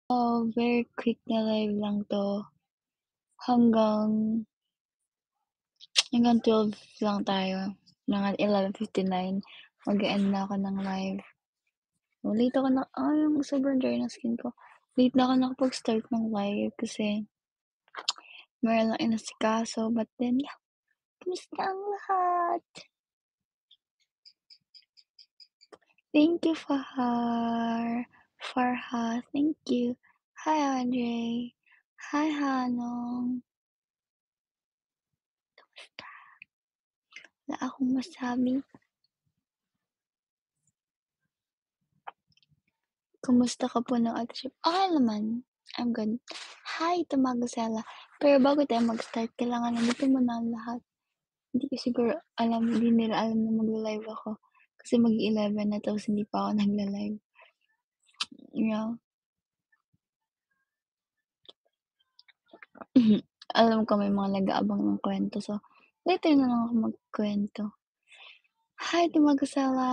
Very quick na live lang 'to. Hanggang 12 lang tayo. Mga 11:59 mag-e-end na ako ng live. Late ako yung sobrang dry ng skin ko. Late na ako nakapag-start ng live kasi meron lang inasikaso, but then, yeah, kamusta ang lahat? Thank you, Farha, thank you. Hi, Andre. Hi, Hanong. Wala akong masabi. Kumusta ka po ng audition? Okay naman. I'm good. Hi, Tamagosela. Pero bago tayo mag-start, kailangan nandito muna ang lahat. Hindi ko siguro hindi nila alam na magla-live ako. Kasi mag-11 na tapos hindi pa ako nagla-live. Yeah. Alam ko may mga nag-aabang ng kwento. So, later na lang ako magkwento. Hi, Tamagosela.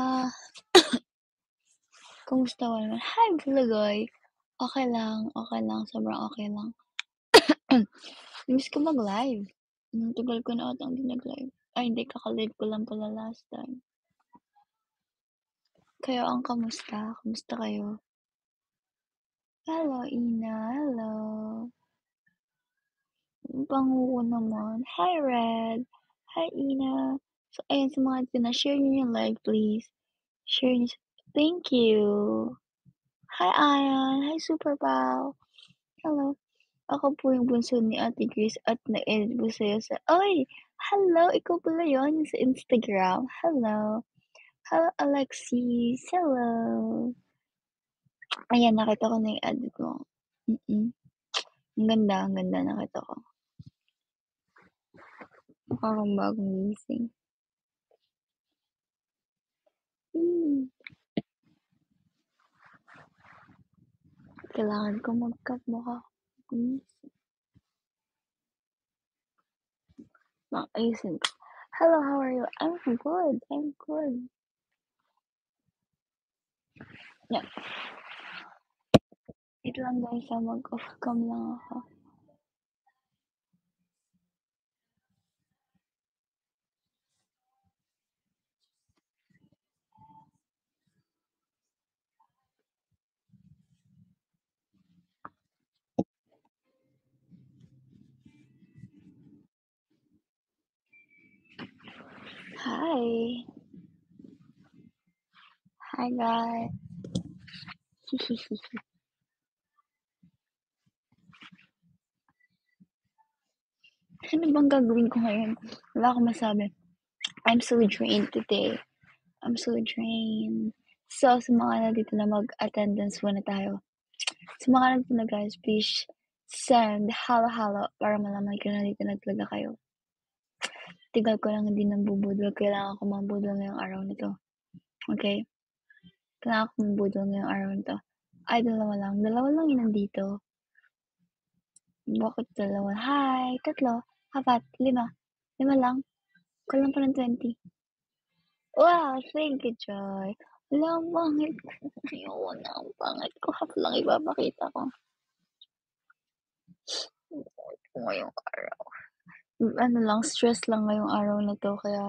Kumusta ka naman? Hi, Bulagoy. Okay lang. Sobrang okay lang. Miss ko mag-live. Tagal ko na atang hindi nag-live. Ay, hindi. Kaka-live ko lang pala last time. Kayo ang kamusta? Kamusta kayo? Hello, Ina. Hello. Ang bango ko naman. Hi, Red. Hi, Ina. So, ayan sa mga share niyo yung live, please. Share niyo. Thank you. Hi, Ayan. Hi, Super Pal. Hello. Ako po yung bunso ni Ate Grace at na-edit po sa'yo sa... Oy! Hello! Ikaw pala yun sa Instagram. Hello. Hello, Alexis. Hello. Ayan, nakita ko na yung edit mo. Ang ganda nakita ko. Mukha kang bagong gising. Kailangan ko mag-cut mukha kong gising. Ayusin ko. Hello, how are you? I'm good. Yeah. Wait lang guys, mag-off cam lang ako. Hi. Hi guys. Ano bang gagawin ko ngayon? Wala akong masabi. I'm so drained today. I'm so drained. So, sa mga nandito na mag-attendance muna tayo. Sa mga nandito na guys, please send halo para malaman ko na nandito na talaga kayo. Tigal ko lang hindi nambubudol. Kailangan ko mambudol ngayong araw nito. Okay? Kailangan ko mambudol ngayong araw nito. Ay, dalawa lang yung nandito. Bakit dalawa? Hi! 3, 4, 5. 5 lang. Kulang pa ng 20. Wow! Thank you, Joy. Wala, ang pangit ko. Ayoko na, ang pangit ko. Half lang ipapakita ko. Ngayong araw. Ano lang, stress lang ngayong araw na to, kaya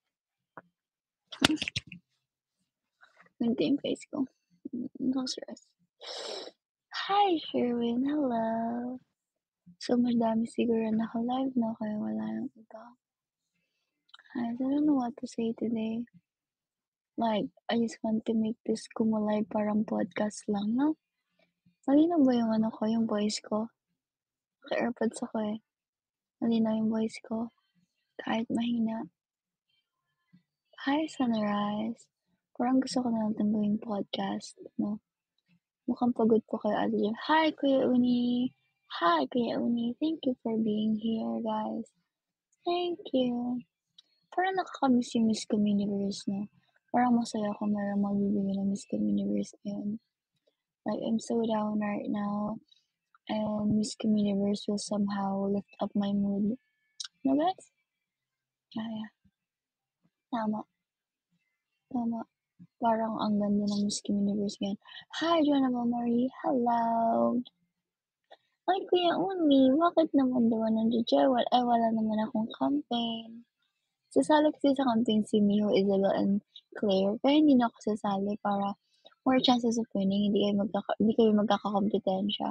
ganito yung face ko. No stress. Hi, Sherwin. Hello. So, madami siguro naka-live na, kaya wala yung iba. I don't know what to say today. Like, I just want to make this KUMU live parang podcast lang, no? Malinaw ba yung yung voice ko? Naka-airpods ako eh. Malinaw yung voice ko. Kahit mahina. Hi, Sunrise. Parang gusto ko na lang gawing podcast, no? Mukhang pagod po kayo, Ate Jem. Hi, Kuya Uni. Hi, Kuya Uni. Thank you for being here, guys. Thank you. Parang nakakamiss yung Miss Communiverse, no? Parang masaya ako meron magbibigay ng Miss Communiverse ngayon. Like, I'm so down right now. And Miss Communiverse will somehow lift up my mood. No, guys? Yeah. Tama. Parang ang ganda ng Miss Universe ngayon. Hi, Jonah Marie, hello! Ay, Kuya Uni, bakit naman daw nandiya-jewel? Ay, wala naman akong campaign. Sasali kasi sa campaign si Miho, Isabel, and Claire, pero hindi na ako sasali para more chances of winning, hindi kayo magkakakompetensya,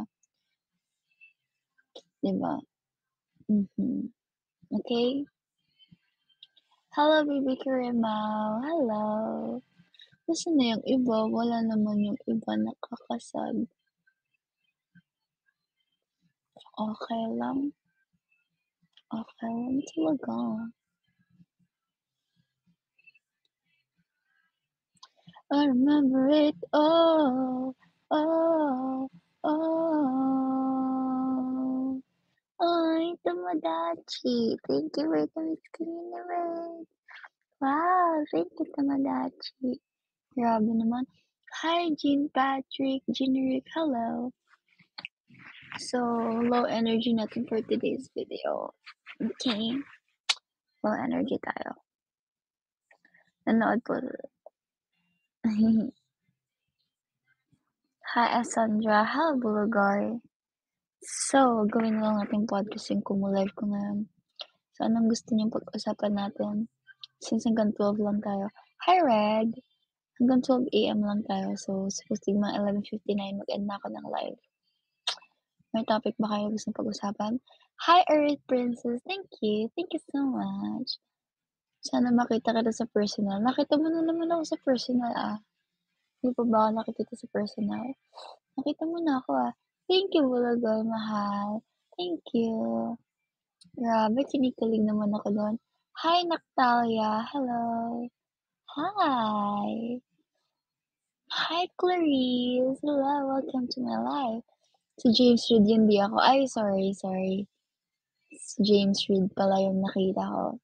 'di ba? Mhm. Okay? Hello, baby Karimao, hello! Nasaan na yung iba? Wala naman yung iba nakakasab. Okay lang, okay lang talaga. I remember it all, all, all. Ay, Tomodachi, thank you for the screen away. Wow, thank you, Tomodachi. Grabe naman. Hi, Jean Patrick, Generic, hello. So, low energy natin for today's video. Okay? Low energy tayo. Nanood po. Hi, Sandra. Hello, Bulagari. So, gawin na lang natin podcast yung KUMU live ko ngayon. So, anong gusto niyong pag-usapan natin? Since hanggang 12 lang tayo. Hi, Red! Hanggang 12 AM lang tayo. So, supposedly mga 11:59 mag-end na ako ng live. May topic ba kayo gusto pag-usapan? Hi, Earth Princess! Thank you! Thank you so much! Sana makita kita sa personal. Nakita mo na naman ako sa personal, ah. Hindi pa ba ako nakikita sa personal? Nakita mo na ako, ah. Thank you, Bulagay, mahal. Thank you. Grabe, kinikilig naman ako doon. Hi, Natalia. Hello. Hi. Hi, Clarice. Hello, welcome to my life. Si James Reid yun, di ako. Ay, sorry. Si James Reid pala yung nakita ko.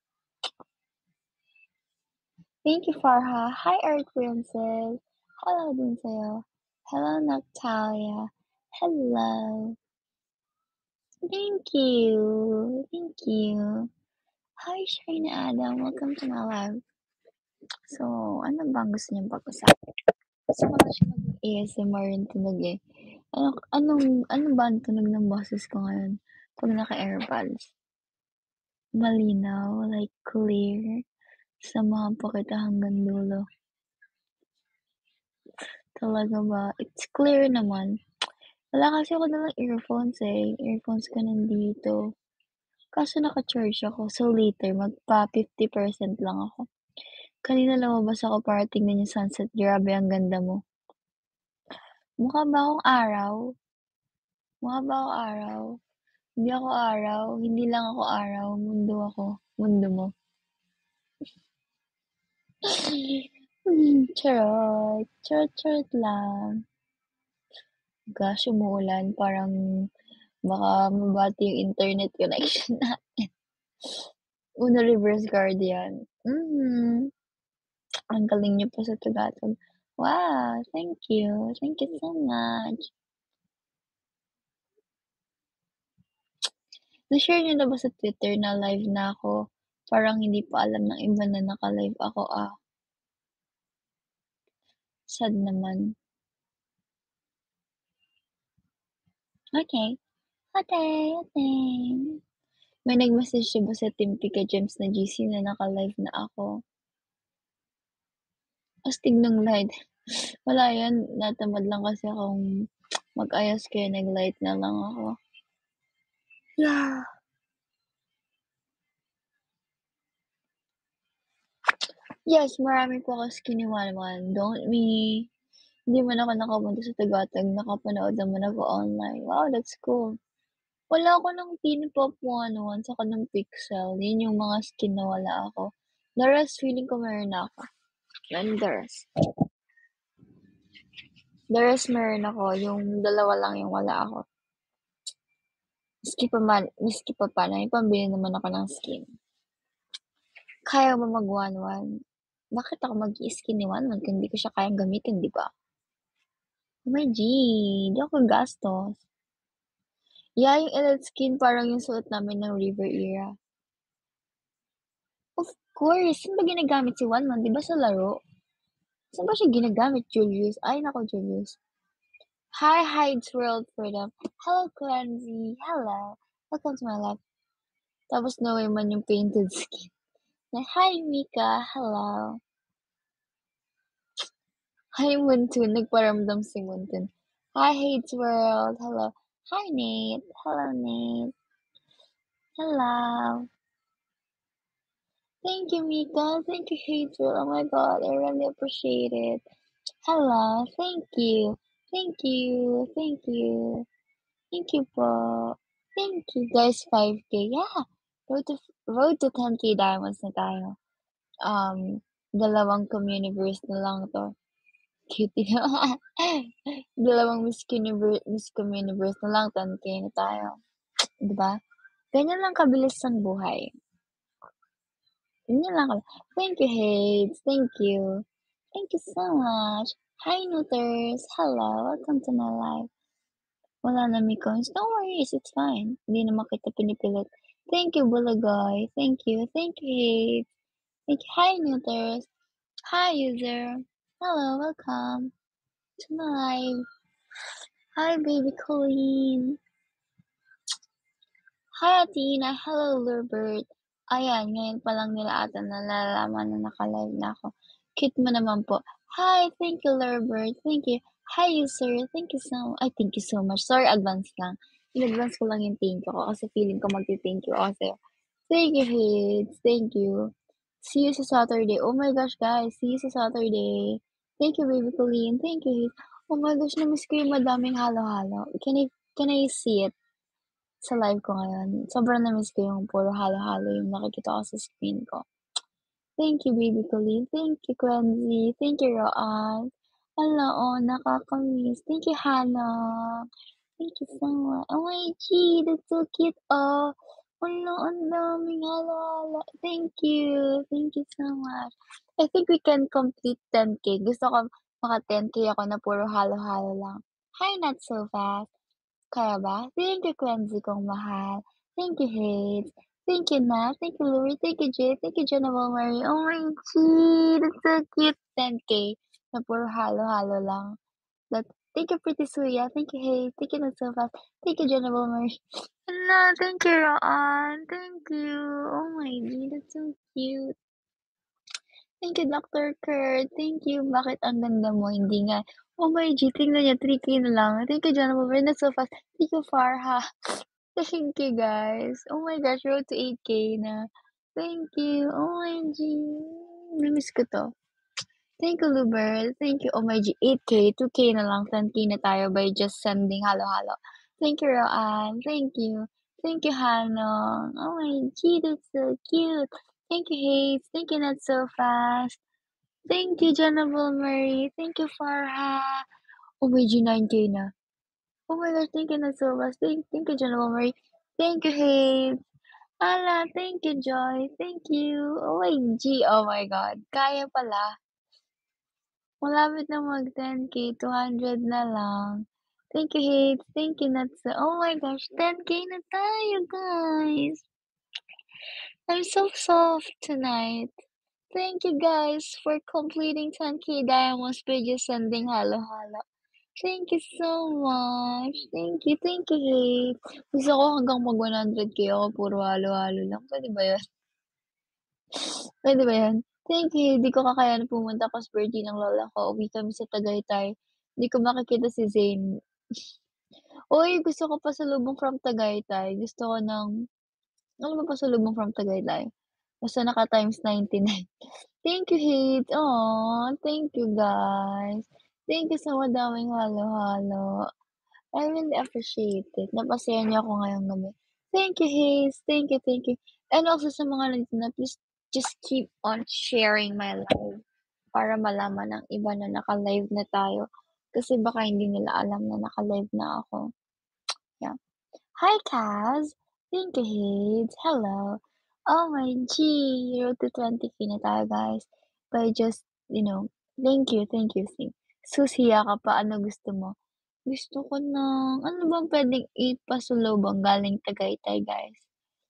Thank you, Farha. Hi, Earth Princess. Hello din sa'yo. Hello, Natalia. Hello. Thank you. Thank you. Hi, Shina Adam. Welcome to my live. So, ano bang gusto niyong pag-usapan? Gusto ko na siya maging ASMR yung tunog eh. Ano ba ang tunog ng boses ko ngayon pag naka-airpods? Malinaw, like clear. Samahan pa kita hanggang dulo. Talaga ba? It's clear naman. Wala kasi ako dalang earphones eh. Earphones ko nandito. Kaso naka-charge ako. So later, magpa 50% lang ako. Kanina lumabas ako para tingnan yung sunset. Grabe, ang ganda mo. Mukha ba akong araw? Mukha ba ako araw? Hindi ako araw. Hindi lang ako araw. Mundo ako. Mundo mo. Charot. Charot lang. Gosh, umuulan. Parang baka mabati yung internet connection natin. Uno reverse guardian. Ang galing niyo po sa Tagalog. Wow, thank you. Thank you so much. Na-share niyo na ba sa Twitter na live na ako? Parang hindi pa alam ng iba na naka-live ako, ah. Sad naman. Okay. Okay. May nag-message ba sa Team Pika Gems na GC na naka-live na ako? Astig ng light. Wala yan, natamad lang kasi akong mag-ayos kaya nag-light na lang ako. Yeah. Yes, marami po ako skiniwalwan. Hindi man ako nakapunta sa Tagatag, nakapanood naman ako online. Wow, that's cool. Wala ako ng P-pop 101 saka ng Pixel. Yun yung mga skin na wala ako. The rest, feeling ko meron na ako. And the rest. The rest meron ako. Yung dalawa lang yung wala ako. Miski pa paano, may pambili naman ako ng skin. Kaya mo mag 1-1. Bakit ako mag-i-skin ni 1-1 kung hindi ko siya kayang gamitin, di ba? Oh my G, di ako gastos. Yeah, yung Elite skin parang yung suot namin ng River Era. Of course, saan ba ginagamit si 1-1? Di ba sa laro? Saan ba siya ginagamit, Julius? Ay naku, Julius. Hi, Hides World Freedom. Hello, Cleansy. Hello. Welcome to my life. Tapos naway man yung painted skin. Na, hi, Mika. Hello. Hi, Muntun. Nagparamdam si Muntun. Hi, Hides World. Hello. Hi, Nate. Hello, Nate. Hello. Thank you, Mika. Thank you, Hides World. Oh my god, I really appreciate it. Hello. Thank you. Thank you. Thank you. Thank you po. Thank you guys, 5K. Yeah, road to 10K diamonds na tayo. Dalawang communiverse na lang 'to. Cutie naman. Dalawang Miss Communiverse na lang 10K na tayo, 'di ba? Ganyan lang kabilis ang buhay. Ganyan lang thank you, Hades. Thank you. Thank you so much. Hi, Nooters. Hello, welcome to my life. Wala na may coins. No worries, it's fine. Hindi naman kita pinipilit. Thank you, Bulagoy. Thank you. Thank you, Hate. Thank you. Hi, Neuters. Hi, user. Hello, welcome to my live. Hi, baby Colleen. Hi, Athena. Hello, Lurbert. Ayan, ngayon pa lang nila ata nalalaman na naka-live na ako. Cute mo naman po. Hi, thank you, Lurbert. Thank you. Hi, user. Thank you so thank you so much. Sorry, advance lang. In-advance ko lang yung thank you ko kasi feeling ko magti-thank you ako sa'yo. Thank you, Hades. Thank you. See you sa Saturday. Oh my gosh, guys. See you sa Saturday. Thank you, baby Colleen. Thank you, Hades. Oh my gosh, na-miss ko yung madaming halo-halo. Can I see it? Sa live ko ngayon. Sobrang na-miss ko yung puro halo-halo yung nakikita ko sa screen ko. Thank you, baby Colleen. Thank you, Quenzy. Thank you, Roan. Hala, oh, nakakamiss. Thank you, Hannah. Thank you so much. Oh my G, that's so cute. Oh, hala, ang daming halo-halo. Thank you. Thank you so much. I think we can complete 10K. Gusto ko maka 10K ako na puro halo-halo lang. Hi, not so fast. Kaya ba? Thank you, Cleansy kong mahal. Thank you, Hate. Thank you, Nat. Thank you, Louie. Thank you, Jay. Thank you, Jennifer Marie. Oh my gee, that's so cute. 10K na puro halo-halo lang. Thank you, Pretty Suya. Thank you, Hate. Thank you, Not So Fast. Thank you, Jennifer Marie. Hala, thank you, Roan. Thank you. Oh my gee, that's so cute. Thank you, Dr. Kurt. Thank you. Bakit ang ganda mo? Hindi nga. Oh my G, tingnan niya, 3K na lang. Thank you, Jennifer Marie. Not So Fast. Thank you, Farha. Thank you, guys. Oh my gosh, road to 8K na. Thank you. OMG. Na-miss ko 'to. Thank you, Lubert. Thank you, OMG. 8K, 2K na lang, 10K na tayo by just sending halo-halo. Thank you, Roanne. Thank you. Thank you, Hanong. OMG, that's so cute. Thank you, Hayes. Thank you, Not So Fast. Thank you, Jennifer Marie. Thank you, Farha. OMG, 9K na. Oh my gosh, thank you, Not So Fast. Thank you, Jennifer Marie. Thank you, Hayes. Hala, thank you, Joy. Thank you. OMG, oh my God. Kaya pala. Malapit na mag-10K, 200 na lang. Thank you, Hate. Thank you, Natsa. Oh my gosh, 10K na tayo, guys. I'm so soft tonight. Thank you, guys, for completing 10K diamonds by just sending halo-halo. Thank you so much. Thank you, Hate. Gusto ko hanggang mag-100K ako, puro halo-halo lang. Pwede ba yun? Puwede ba 'yan? Thank you, di ko kakayanin pumunta kasi birthday ng lola ko, uwi kami sa Tagaytay. Di ko makikita si Zane. Uy, gusto ko pasalubong from Tagaytay. Gusto ko ng ano ba pasalubong from Tagaytay? Basta naka times 99. Thank you, Hate. Aw, thank you, guys. Thank you sa madaming halo-halo. I really appreciate it. Napasaya niyo ako ngayong gabi. Thank you, Haze. Thank you. And also sa mga nandito na, please just keep on sharing my live para malaman ng iba na naka-live na tayo. Kasi baka hindi nila alam na naka-live na ako. Yeah. Hi, Kaz. Thank you, Haze. Hello. Oh my G, road to 20K na tayo, guys. By just, thank you. Susiya ka pa, ano gusto mo? Gusto ko ng ano bang puwedeng ipasalubong galing Tagaytay, guys?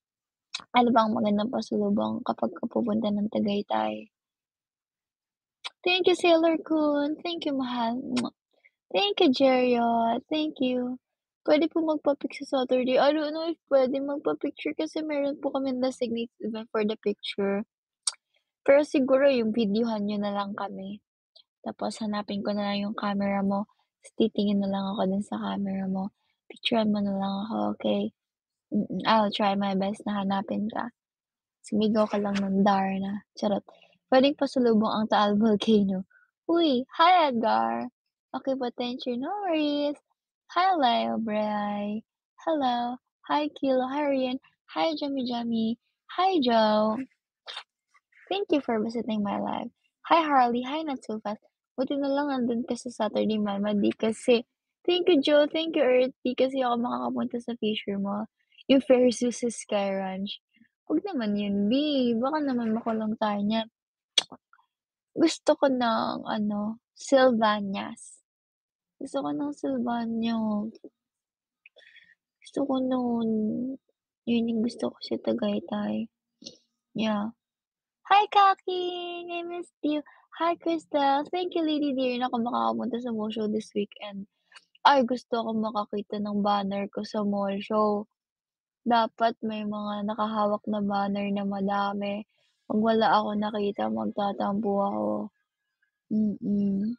Ano bang magandang pasalubong kapagka pupunta ng Tagaytay? Thank you, Sailor Kun. Thank you, mahal. Mwah. Thank you, Jeriot. Thank you. Puwede po magpa-pic sa Saturday. I don't know if puwede magpa-picture kasi meron po kaming designated event for the picture. Pero siguro yung videohan niyo na lang kami, tapos hanapin ko na lang yung camera mo, ta's titingin na lang ako dun sa camera mo. Picturehan mo na lang ako, okey? I'll try my best na hanapin ka. Sumigaw ka lang ng Darna, charot. Puwedeng pasalubong ang Taal Volcano. Uy, hi Edgar! Okay po, thank you, no worries. Hi Leo Bray. Hello. Hi Kilo, hi Rian. Hi Jammy Jammy. Hi Joe. Thank you for visiting my life. Hi Harley, hi Not So Fast. Buti na lang nandun ka sa Saturday Mama di kasi thank you Joe, thank you Earth, di kasi ako makakapunta sa fisher mo. Yung Fairsus sa Sky Ranch. Wag naman yun B, baka naman makulong tayo niyan. Gusto ko ng ano, Sylvanias. Gusto ko ng Sylvania. Gusto ko nun. Yun yung gusto ko sa Tagaytay. Yeah. Hi, Kaking! I missed you. Hi, Crystal. Thank you, Lady Dear, na ako makakapunta sa mall show this weekend. Ay, gusto ko makakita ng banner ko sa mall show. Dapat may mga nakahawak na banner na madami. 'Pag wala ako nakita, magtatampo ako. Mm.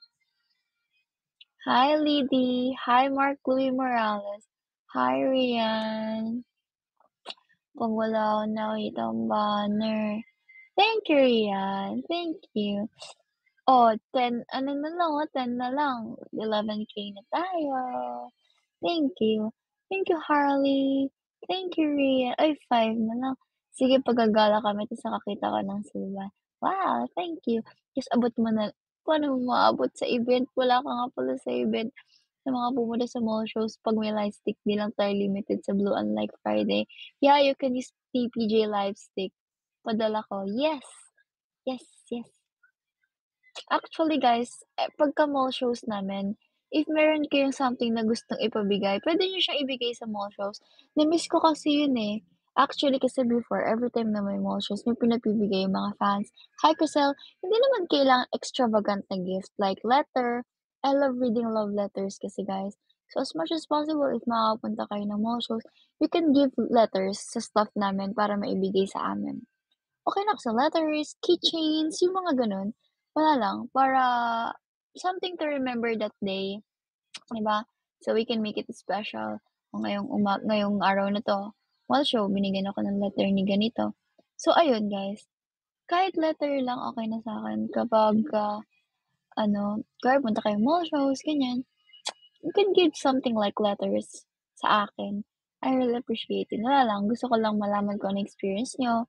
Hi, Lady. Hi, Mark Louis Morales. Hi, Rian. 'Pag wala akong nakitang banner. Thank you, Rian. Thank you. Oh, 10 ano na lang, 10 na lang, 11K na tayo. Thank you. Thank you, Harley. Thank you, Rhea. Ay, 5 na lang. Sige, paggagala kami ta's nakakita ka ng silver. Wow, thank you. Ta's abot mo na paano mo maabot sa event? Wala ka nga pala sa event. Sa mga pumunta sa mall shows 'pag may light stick, 'di lang tayo limited sa blue unlike Friday. Yeah, you can use TPJ light stick. Padala ko. Yes. Yes, yes. Actually guys, pagka mall shows namin, if meron kayong something na gustong ipabigay, puwede niyo siyang ibigay sa mall shows. Na-miss ko kasi yun, eh. Actually kasi before, everytime na may mall shows, may pinapibigay yung mga fans. Hi, Crystal. Hindi naman kailangang extravagant na gift like letter. I love reading love letters kasi guys. So as much as possible, if makakapunta kayo ng mall shows, you can give letters sa staff namin para maibigay sa amin. Okey na ako sa letters, keychains, yung mga gano'n. Wala lang, para something to remember that day, 'di ba? So, we can make it special. Ngayong araw na 'to, mall show, binigyan ako ng letter ni ganito. So, ayun guys, kahit letter lang okey na sa'kin kapagka ano, kunwari punta kayong mall shows, ganyan. You can give something like letters sa akin. I really appreciate it. Wala lang, gusto ko lang malaman kung ano experience niyo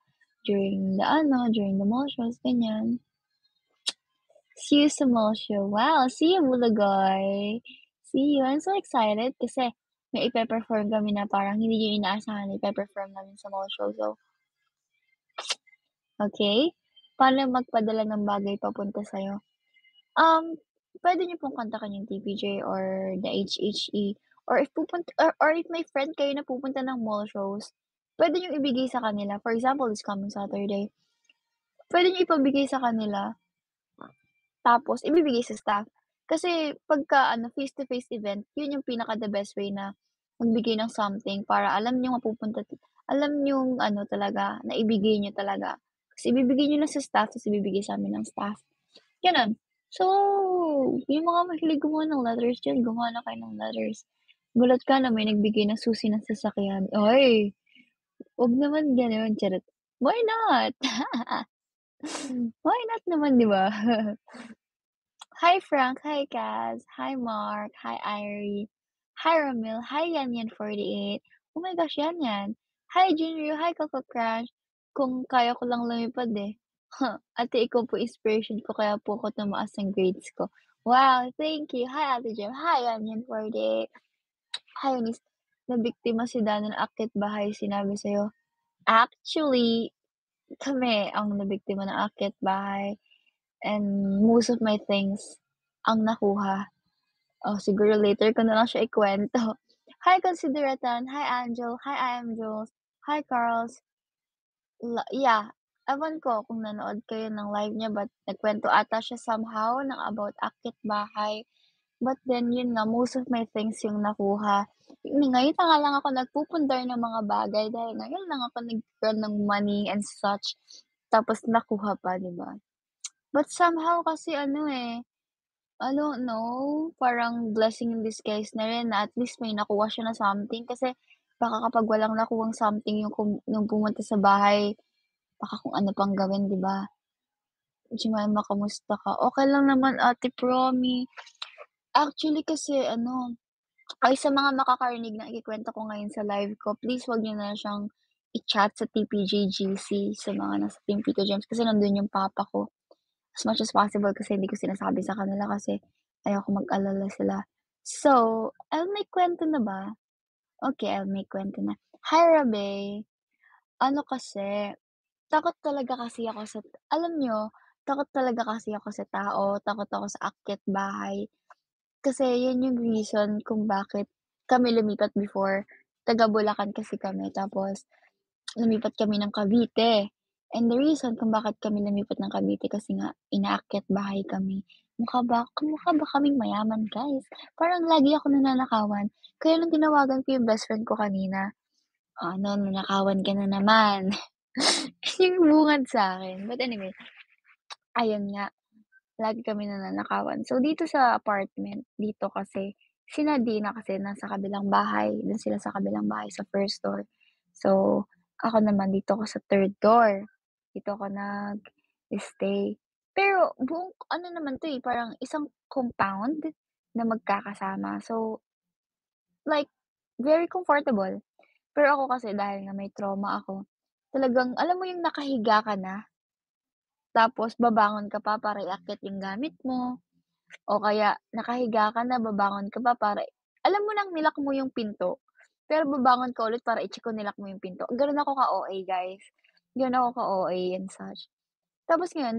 during the mall shows, ganyan. See you sa mall show. Wow, see you Bulagoy. See you. I'm so excited kasi may ipe-perform kami na parang hindi niyo inaasahan na ipe-perform namin sa mall show. So, okay. Paano magpadala ng bagay papunta sa'yo? Puwede niyo pong kontakin yung TPJ or the HHE or if may friend kayo na pupunta ng mall shows, puwede niyong ibigay sa kanila. For example, this coming Saturday, puwede niyo ipabigay sa kanila, tapos ibibigay sa staff. Kasi pagka ano, face to face event, yun yung pinaka the best way na magbigay ng something para alam niyong alam niyong ano talaga, na ibigay niyo talaga. Kasi ibibigay niyo lang sa staff, ta's ibibigay sa'min ng staff. Gano'n. So, yung mga mahilig gumawa ng letters diyan, gumawa na kayo ng letters. Gulat ka na may nagbigay ng susi ng sasakyan. Ay, 'wag naman gano'n, charot. Why not? Why not naman, 'di ba? Hi Frank, hi Kaz, hi Mark, hi Irie, hi Ramil, hi Yanyan48. Oh my gosh, Yanyan. Hi Jinryu, hi Coco Crush. Kung kaya ko lang lumipad eh. Ate, ikaw po inspiration ko kaya po ako tumaas ng grades ko. Wow, thank you. Hi Ate Jem, hi Yanyan48. Hi Eunice, nabiktima si Dana ng akit bahay sinabi sa'yo. Actually, kami ang nabiktima ng akit bahay. And most of my things ang nakuha. Oh, siguro later ko na lang siya ikuwento. Hi Consideratan, hi Angel, hi I am Jules, hi Carls. Yeah, ewan ko kung nanood kayo ng live niya but nagkuwento ata siya somehow ng about akyat bahay. But then yun nga, most of my things yung nakuha. Ngayon na nga lang ako nagpupundar ng mga bagay dahil ngayon lang ako nagkaroon ng money and such, tapos nakuha pa, 'di ba? But somehow kasi ano, eh, I don't know, parang blessing in disguise na rin na at least may nakuha siya na something kasi baka kapag walang nakuhang something yung pumunta sa bahay, baka kung ano pang gawin, 'di ba? Jemima, kamusta ka? Okey lang naman ate, promi. Actually kasi ano, ay sa mga makakarinig ng ikukuwento ko ngayon sa live ko, please wag niyo na siyang i-chat sa TPJGC sa mga nasa Team Tito Jems kasi nandun yung papa ko. As much as possible kasi hindi ko sinasabi sa kanila kasi ayoko mag-alala sila. So, I'll make kuwento na ba? Okay, I'll make kuwento na. Hi, Rabe. Ano kasi, takot talaga kasi ako sa alam niyo, takot talaga kasi ako sa tao, takot ako sa akyat bahay. Kasi yun yung reason kung bakit kami lumipat before. Taga Bulacan kasi kami tapos lumipat kami ng Cavite. And the reason kung bakit kami lumipat ng Cavite kasi nga inaakyat bahay kami. Mukha ba kaming mayaman, guys? Parang lagi ako nananakawan. Kaya nung tinawagan ko yung bestfriend ko kanina, "Ano, nanakawan ka na naman." Yung bungad sa'kin. But anyway, ayun nga. Lagi kami nananakawan. So, dito sa apartment, dito kasi, sina Dina kasi nasa kabilang bahay, dun sila sa kabilang bahay sa first floor. So, ako naman dito ako sa third door. Dito ako nag-stay. Pero buong ano naman 'to, eh, parang isang compound na magkakasama. So, like, very comfortable. Pero ako kasi dahil nga may trauma ako, talagang alam mo yung nakahiga ka na, tapos babangon ka pa para iakyat yung gamit mo. O kaya nakahiga ka na, babangon ka pa para alam mo ng nilak mo yung pinto, pero babangon ka ulit para i-check kung nilak mo yung pinto. Gano'n ako ka-OA, guys. Gano'n ako ka-OA and such. Tapos ngayon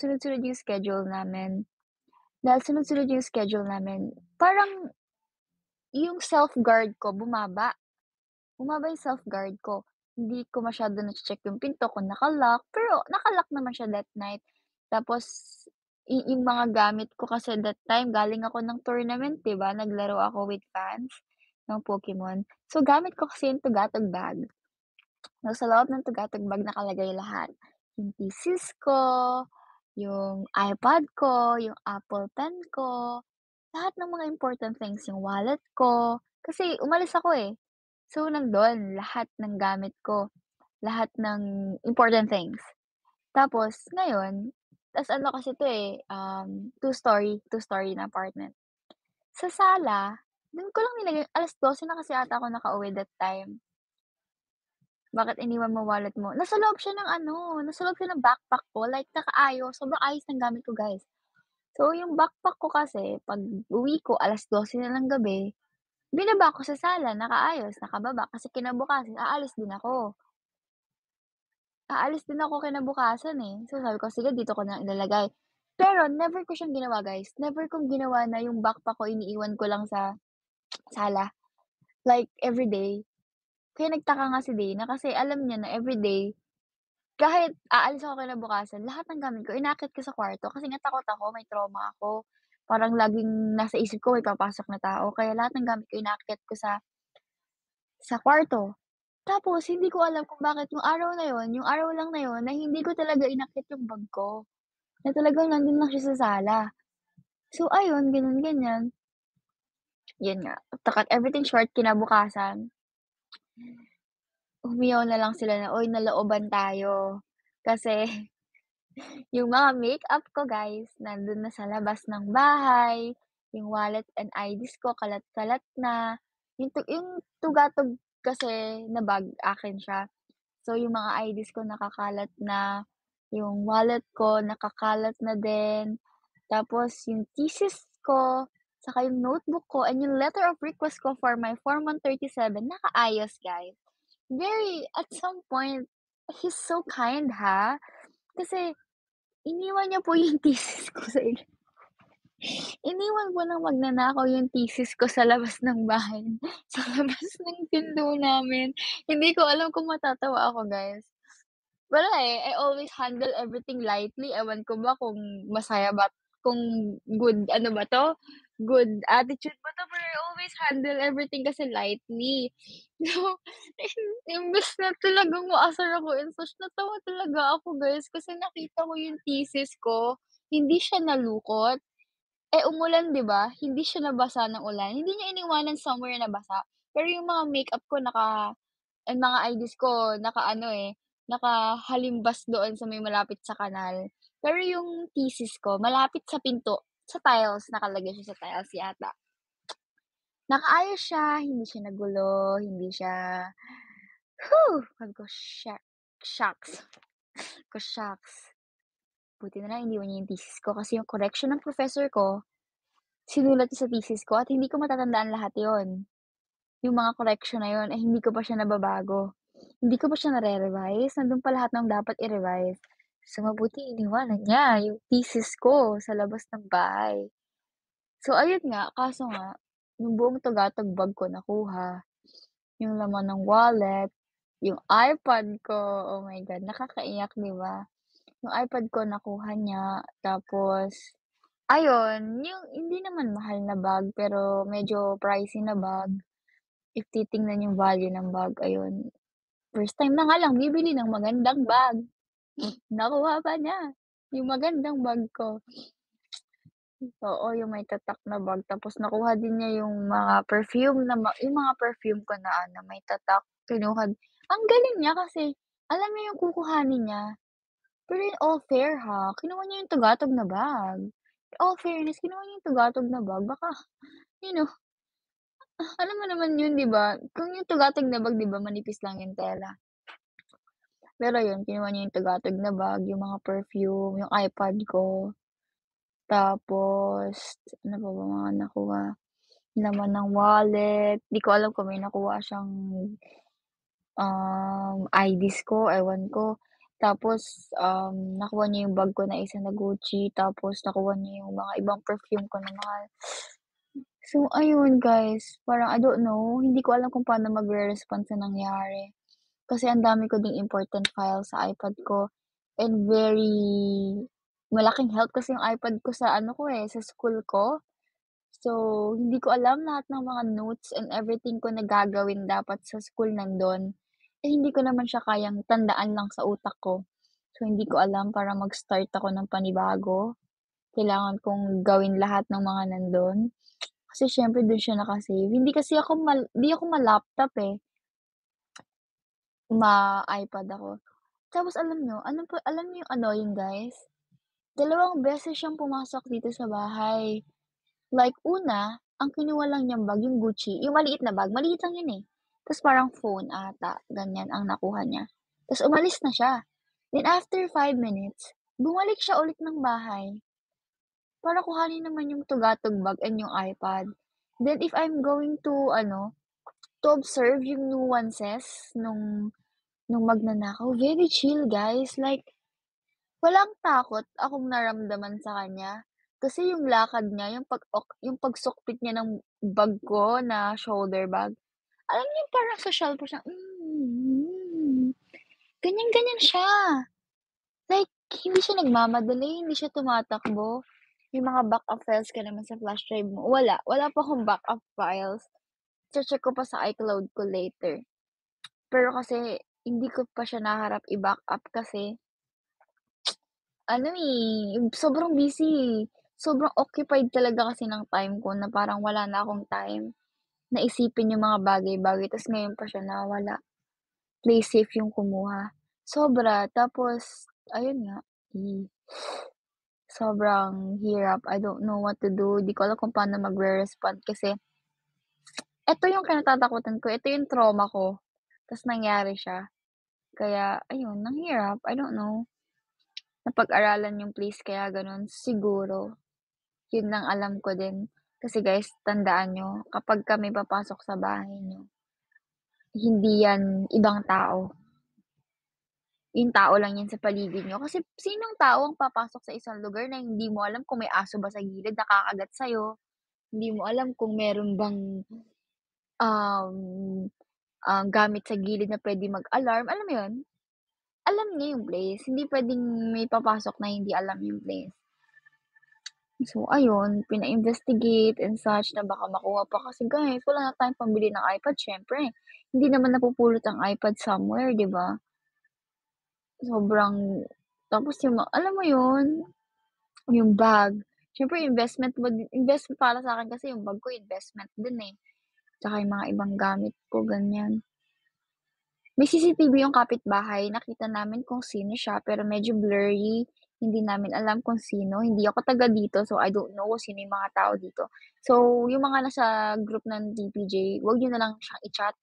dahil sunod-sunod yung schedule namin, parang yung self-guard ko bumaba. Bumaba yung self-guard ko. Hindi ko masyado nache-check yung pinto kung naka-lock, pero naka-lock naman siya that night. Tapos yung mga gamit ko kasi that time galing ako ng tournament, 'di ba, naglaro ako with fans ng Pokemon. So, gamit ko kasi yung tugatog bag. So, sa loob ng tugatog bag nakalagay lahat, yung thesis ko, yung iPad ko, yung Apple Pen ko, lahat ng mga important things, yung wallet ko, kasi umalis ako, eh. So, nandun lahat ng gamit ko, lahat ng important things. Tapos ngayon, ano kasi 'to, eh, two-story na apartment. Sa sala, dun ko lang nilagay 12:00 na kasi ata ako nakauwi that time. "Bakit iniwan mo wallet mo?" Nasa loob siya ng backpack ko, like nakaayos, sobrang ayos ng gamit ko, guys. So, yung backpack ko kasi pag-uwi ko 12:00 na ng gabi, binaba ko sa sala, nakaayos, nakababa kasi kinabukasan aalis din ako kinabukasan, eh. So, sabi ko, "Sige, dito ko na ilalagay." Pero never ko siyang ginawa, guys. Never kong ginawa na yung backpack ko iniiwan ko lang sa sala, like everyday. Kaya nagtaka nga si Dana kasi alam niya na everyday, kahit aalis ako kinabukasan, lahat ng gamit ko inaakyat ko sa kwarto kasi nga takot ako, may trauma ako. Parang laging nasa isip ko may papasok na tao kaya lahat ng gamit ko inaakyat ko sa kwarto. Tapos hindi ko alam kung bakit yung araw lang na yun na hindi ko talaga inakyat yung bag ko, na talagang nandun lang siya sa sala. So ayun, ganun, ganyan. Yun nga, to cut everything short, kinabukasan, umiyaw na lang sila na, "Uy, nalooban tayo." Kasi yung mga makeup ko, guys, nandun na sa labas ng bahay, yung wallet and IDs ko kalat-kalat na, yung tugatog kasi na bag akin siya. So, yung mga IDs ko nakakalat na, yung wallet ko nakakalat na din, tapos yung thesis ko, saka yung notebook ko and yung letter of request ko for my Form 137 nakaayos, guys. At some point, he's so kind, ha, kasi iniwan niya po yung thesis ko iniwan po ng magnanakaw yung thesis ko sa labas ng bahay, sa labas ng pinto namin. Hindi ko alam kung matatawa ako, guys. Wala, eh, I always handle everything lightly, ewan ko ba kung masaya ba kung good ano ba 'to, good attitude ba 'to, pero I always handle everything kasi lightly. So, imbes na talagang maasar ako and such, natawa talaga ako guys kasi nakita ko yung thesis ko, hindi siya nalukot. Eh, umulan 'di ba, hindi siya nabasa ng ulan, hindi niya iniwanan somewhere na basa, pero yung mga makeup ko ang mga IDs ko nakaano, eh, nakahalimbas doon sa may malapit sa kanal. Pero yung thesis ko malapit sa pinto, sa tiles, nakalagay siya sa tiles yata. Nakaayos siya, hindi siya nagulo, hindi siya sabi ko, Shucks." Sabi ko, "Shucks, buti na lang iniwan niya yung thesis ko kasi yung correction ng professor ko, sinulat niya sa thesis ko at hindi ko matatandaan lahat yon. Yung mga correction na yun, eh, hindi ko pa siya nababago. Hindi ko pa siya nare-revise, nandun pa lahat ng dapat i-revise. So, mabuti iniwanan niya yung thesis ko sa labas ng bahay. So, ayun nga, kaso nga, yung buong tugatog bag ko nakuha, yung laman ng wallet, yung iPad ko, oh my God, nakakaiyak, 'di ba? Yung iPad ko nakuha niya, tapos ayun, yung hindi naman mahal na bag, pero medyo pricey na bag. If titingnan yung value ng bag, ayun. First time na nga lang bibili ng magandang bag, nakuha pa niya, yung magandang bag ko. Oo, yung may tatak na bag tapos nakuha din niya yung mga perfume na yung mga perfume ko na ano, may tatak, ang galing niya kasi alam niya yung kukuhanin niya, pero in all fair ha, kinuha niya yung tugatog na bag. In all fairness, kinuha niya yung tugatog na bag baka you know, alam mo naman yun 'di ba, kung yung tugatog na bag 'di ba manipis lang yung tela. Pero yun, kinuha niya yung tagatog na bag, yung mga perfume, yung iPad ko, tapos ano pa ba mga nakuha, laman ng wallet, di ko alam kung may nakuha siyang, IDs ko, ewan ko. Tapos, nakuha niya yung bag ko na isa na Gucci, tapos nakuha niya yung mga ibang perfume ko na mahal. So ayun guys, parang I don't know, hindi ko alam kung paano magre-respond sa nangyari. Kasi ang dami ko ding important files sa iPad ko and very malaking help kasi yung iPad ko sa ano ko, sa school ko. So, hindi ko alam lahat ng mga notes and everything ko na gagawin dapat sa school nandun. Eh, hindi ko naman siya kayang tandaan lang sa utak ko. So, hindi ko alam para mag-start ako ng panibago, kailangan kong gawin lahat ng mga nandun. Kasi siyempre dun siya naka-save. Hindi ako ma-laptop, ma-iPad ako. Tapos alam niyo yung annoying guys? Dalawang beses siyang pumasok dito sa bahay. Like una, ang kinuha lang niyang bag yung Gucci, yung maliit na bag, maliit lang yun, eh. Tas parang phone ata, ganyan ang nakuha niya. Tas umalis na siya. Then after 5 minutes, bumalik siya ulit ng bahay para kuhanin naman yung tugatog bag and yung iPad. Then if I'm going to ano, to observe yung nuances nung magnanakaw, very chill guys, like walang takot akong naramdaman sa kanya. Kasi yung lakad niya, yung pagsukpit niya ng bag ko na shoulder bag, alam niyo yung parang sosyal pa siya, ganyan-ganyan siya. Like, hindi siya nagmamadali, hindi siya tumatakbo. Yung mga backup files ka naman sa flash drive mo, wala pa akong backup files. Che-check ko pa sa iCloud ko later. Pero kasi hindi ko pa siya naharap i-backup kasi ano, sobrang busy, sobrang occupied talaga kasi ng time ko na parang wala na akong time na isipin yung mga bagay-bagay ta's ngayon pa siya nawala. Play safe yung kumuha, sobra. Tapos ayun nga, sobrang hirap, I don't know what to do, di ko alam kung paano magre-respond kasi eto yung kinatatakutan ko, ito yung trauma ko, ta's nangyari siya. Kaya ayun, ang hirap, I don't know. Napag-aralan yung place kaya gano'n, siguro. Yun lang alam ko din. Kasi guys, tandaan niyo kapagka may papasok sa bahay niyo, hindi yan ibang tao, yung tao lang yan sa paligid niyo. Kasi sinong tao ang papasok sa isang lugar na hindi mo alam kung may aso ba sa gilid na kakagat sa'yo, hindi mo alam kung meron bang, um, gamit sa gilid na puwede mag-alarm, alam mo yun? alam niya yung place, hindi puwedeng may papasok na hindi alam yung place. So ayun, pina-investigate and such na baka makuha pa kasi guys wala na tayong pambili ng iPad siyempre, hindi naman napupulot ang iPad somewhere, 'di ba? Sobrang tapos yung alam mo yun, yung bag, siyempre investment para sa'kin kasi yung bag ko investment din, eh, tsaka yung mga ibang gamit ko ganyan. May CCTV yung kapitbahay, nakita namin kung sino siya pero medyo blurry, hindi namin alam kung sino. Hindi ako taga dito, so I don't know kung sino yung mga tao dito. So, yung mga nasa group ng TPJ, wag niyo na lang siyang i-chat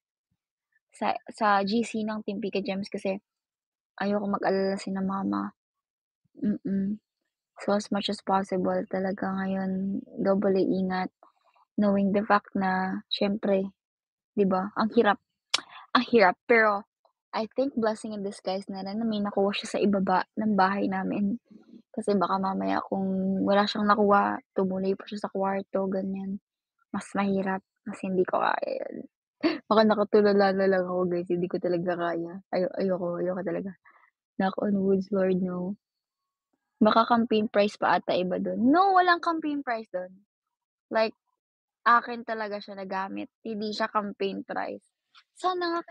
sa GC ng Team Pika Gems kasi ayoko mag-alala sina mama. Mm. So, as much as possible talaga ngayon doble ingat, knowing the fact na siyempre 'di ba, ang hirap pero I think blessing in disguise na rin na may nakuha siya sa ibaba ng bahay namin. Kasi baka mamaya kung wala siyang nakuha, tumuloy pa siya sa kwarto, ganyan. Mas mahirap, kasi hindi ko kaya yun. Baka nakatulala na lang ako guys, hindi ko talaga kaya. Ayoko talaga. Knock on woods, Lord, no. Baka campaign price pa ata iba dun. No, walang campaign price dun. Like, akin talaga siya na gamit, hindi siya campaign price. Sana nga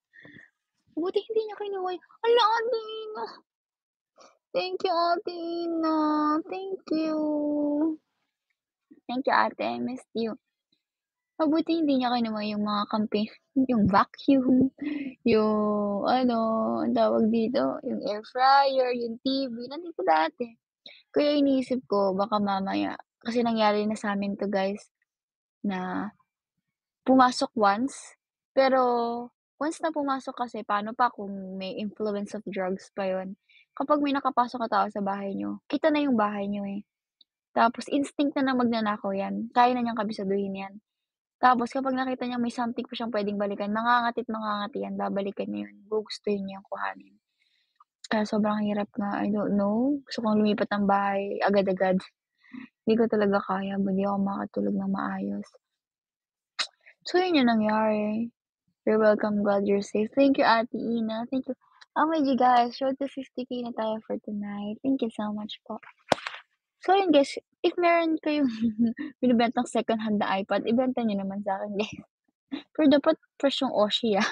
buti hindi niya kinuha hala, Ate Ina. Thank you, Ate Ina. Thank you. Thank you, ate, I missed you. Mabuti hindi niya kinuha yung mga yung vacuum, yung ano, anong tawag dito, yung air fryer, yung TV, nandito dati. Kaya iniisip ko baka mamaya kasi nangyari na sa'min 'to guys, na pumasok once, pero once na pumasok kasi paano pa kung may influence of drugs pa yun. Kapag may nakapasok na tao sa bahay niyo, kita na yung bahay niyo, eh. Tapos instinct na magnanakaw yan, kaya na niyang kabisaduhin yan. Tapos kapag nakita niyang may something pa siyang puwedeng balikan, mangangati't mangangati yan, babalikan niya yun, gugustuhin niyang kuhanin. Kaya sobrang hirap nga, I don't know, gusto kong lumipat ng bahay agad-agad. Hindi ko talaga kaya, hindi ako makatulog ng maayos. So yun yung nangyari. You're welcome, glad you're safe. Thank you, Ate Ina, thank you. OMG guys, road to 50K na tayo for tonight. Thank you so much po. So yun guys, if meron kayong binebentang second hand na iPad, ibenta niyo naman sa'kin guys. Pero dapat fresh yung Oshi, ah.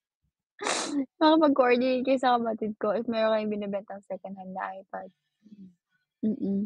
Makipag-coordinate kayo sa kapatid ko if meron kayong binebentang second hand na iPad. Mm,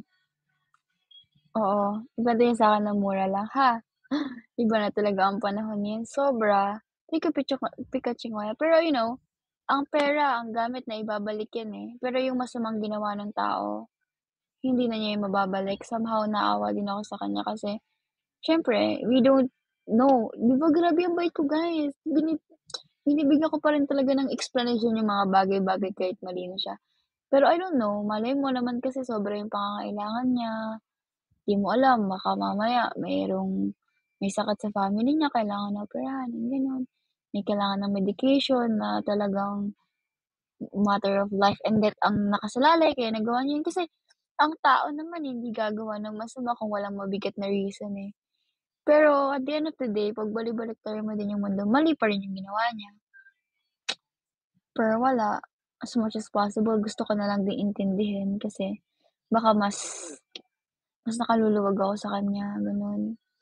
oo, ibenta niyo sa'kin ng mura lang ha. Iba na talaga ang panahon ngayon, sobra. Take a Pikachu nga pero ang pera, ang gamit na ibabalik yan, eh. Pero yung masamang ginawa ng tao, hindi na niya yun mababalik. Somehow naawa din ako sa kanya kasi siyempre we don't know. 'Di ba grabe ang bait ko guys, binibigyan ko pa rin talaga ng explanation yung mga bagay-bagay kahit mali na siya. Pero I don't know, malay mo naman kasi sobra yung pangangailangan niya, 'di mo alam baka mamaya may sakit sa family niya kailangan na operahan, yung gano'n. May kailangan ng medication na talagang matter of life and death ang nakasalalay kaya nagawa niya yun. Kasi ang tao naman hindi gagawa ng masama kung walang mabigat na reason, eh. Pero at the end of the day 'pag bali-baliktarin mo din yung mundo, mali pa rin yung ginawa niya. Pero wala, as much as possible gusto ko na lang din intindihin kasi baka mas nakaluluwag ako sa kanya, gano'n.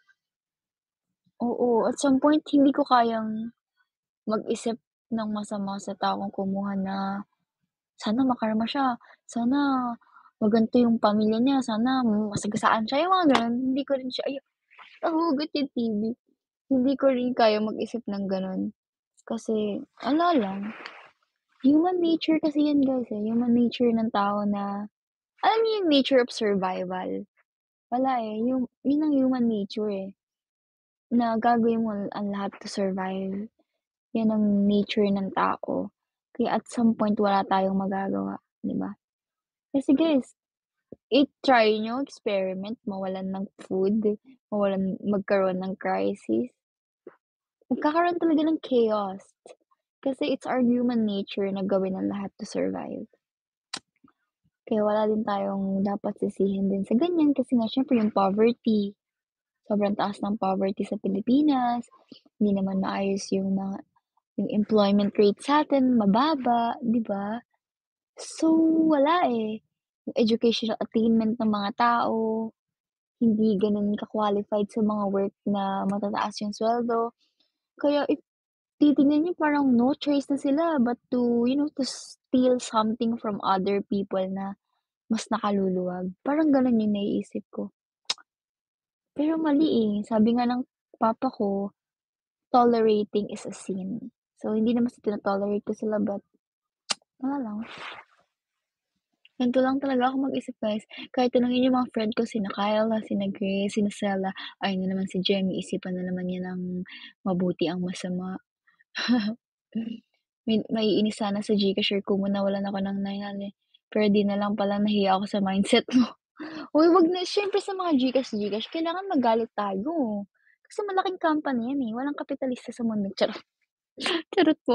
Oo, at some point hindi ko kayang mag-isip ng masama sa taong kumuha na sana makarma siya, sana maganto yung pamilya niya, sana masagasaan siya, yung mga gano'n. Hindi ko rin siya nahuhugot yung TV. Hindi ko rin kayang mag-isip ng gano'n. Kasi wala lang, human nature kasi yan guys, eh, human nature ng tao na alam niyo yung nature of survival? Wala, eh, yun ang human nature, eh, na gagawin mo ang lahat to survive. Yan ang nature ng tao. Kaya at some point wala tayong magagawa, 'di ba? Kasi guys, try niyo experiment, mawalan ng food, magkaroon ng crisis. Magkakaroon talaga ng chaos. Kasi it's our human nature na gawin ang lahat to survive. Kaya wala din tayong dapat sisihin din sa ganyan kasi nga siyempre yung poverty, sobrang taas ng poverty sa Pilipinas, hindi naman maayos yung employment rate sa'tin, mababa, 'di ba? So, wala, eh. Yung educational attainment ng mga tao, hindi gano'n ka-qualified sa mga work na matataas yung sweldo. Kaya if titignan niyo parang no choice na sila but to, to steal something from other people na mas nakaluluwag. Parang gano'n yung naiisip ko. Pero mali, eh. Sabi nga ng papa ko, tolerating is a sin. So, hindi naman sa tino-tolerate ko sila but wala lang. Ganito lang talaga ako mag-isip, guys. Kahit tanungin yung mga friend ko sina Kyla, sina Grace, sina Stella, ayun na naman si Jem, isipan na naman niya ng mabuti ang masama. Maiinis sana sa GCash or KUMU nawalan ako ng 900 pero 'di na lang pala nahiya ako sa mindset mo. Uy, 'wag na siyempre sa mga GCash kailangan magalit tayo. Kasi malaking company yan, eh, walang kapitalista sa mundo, charot. Charot po.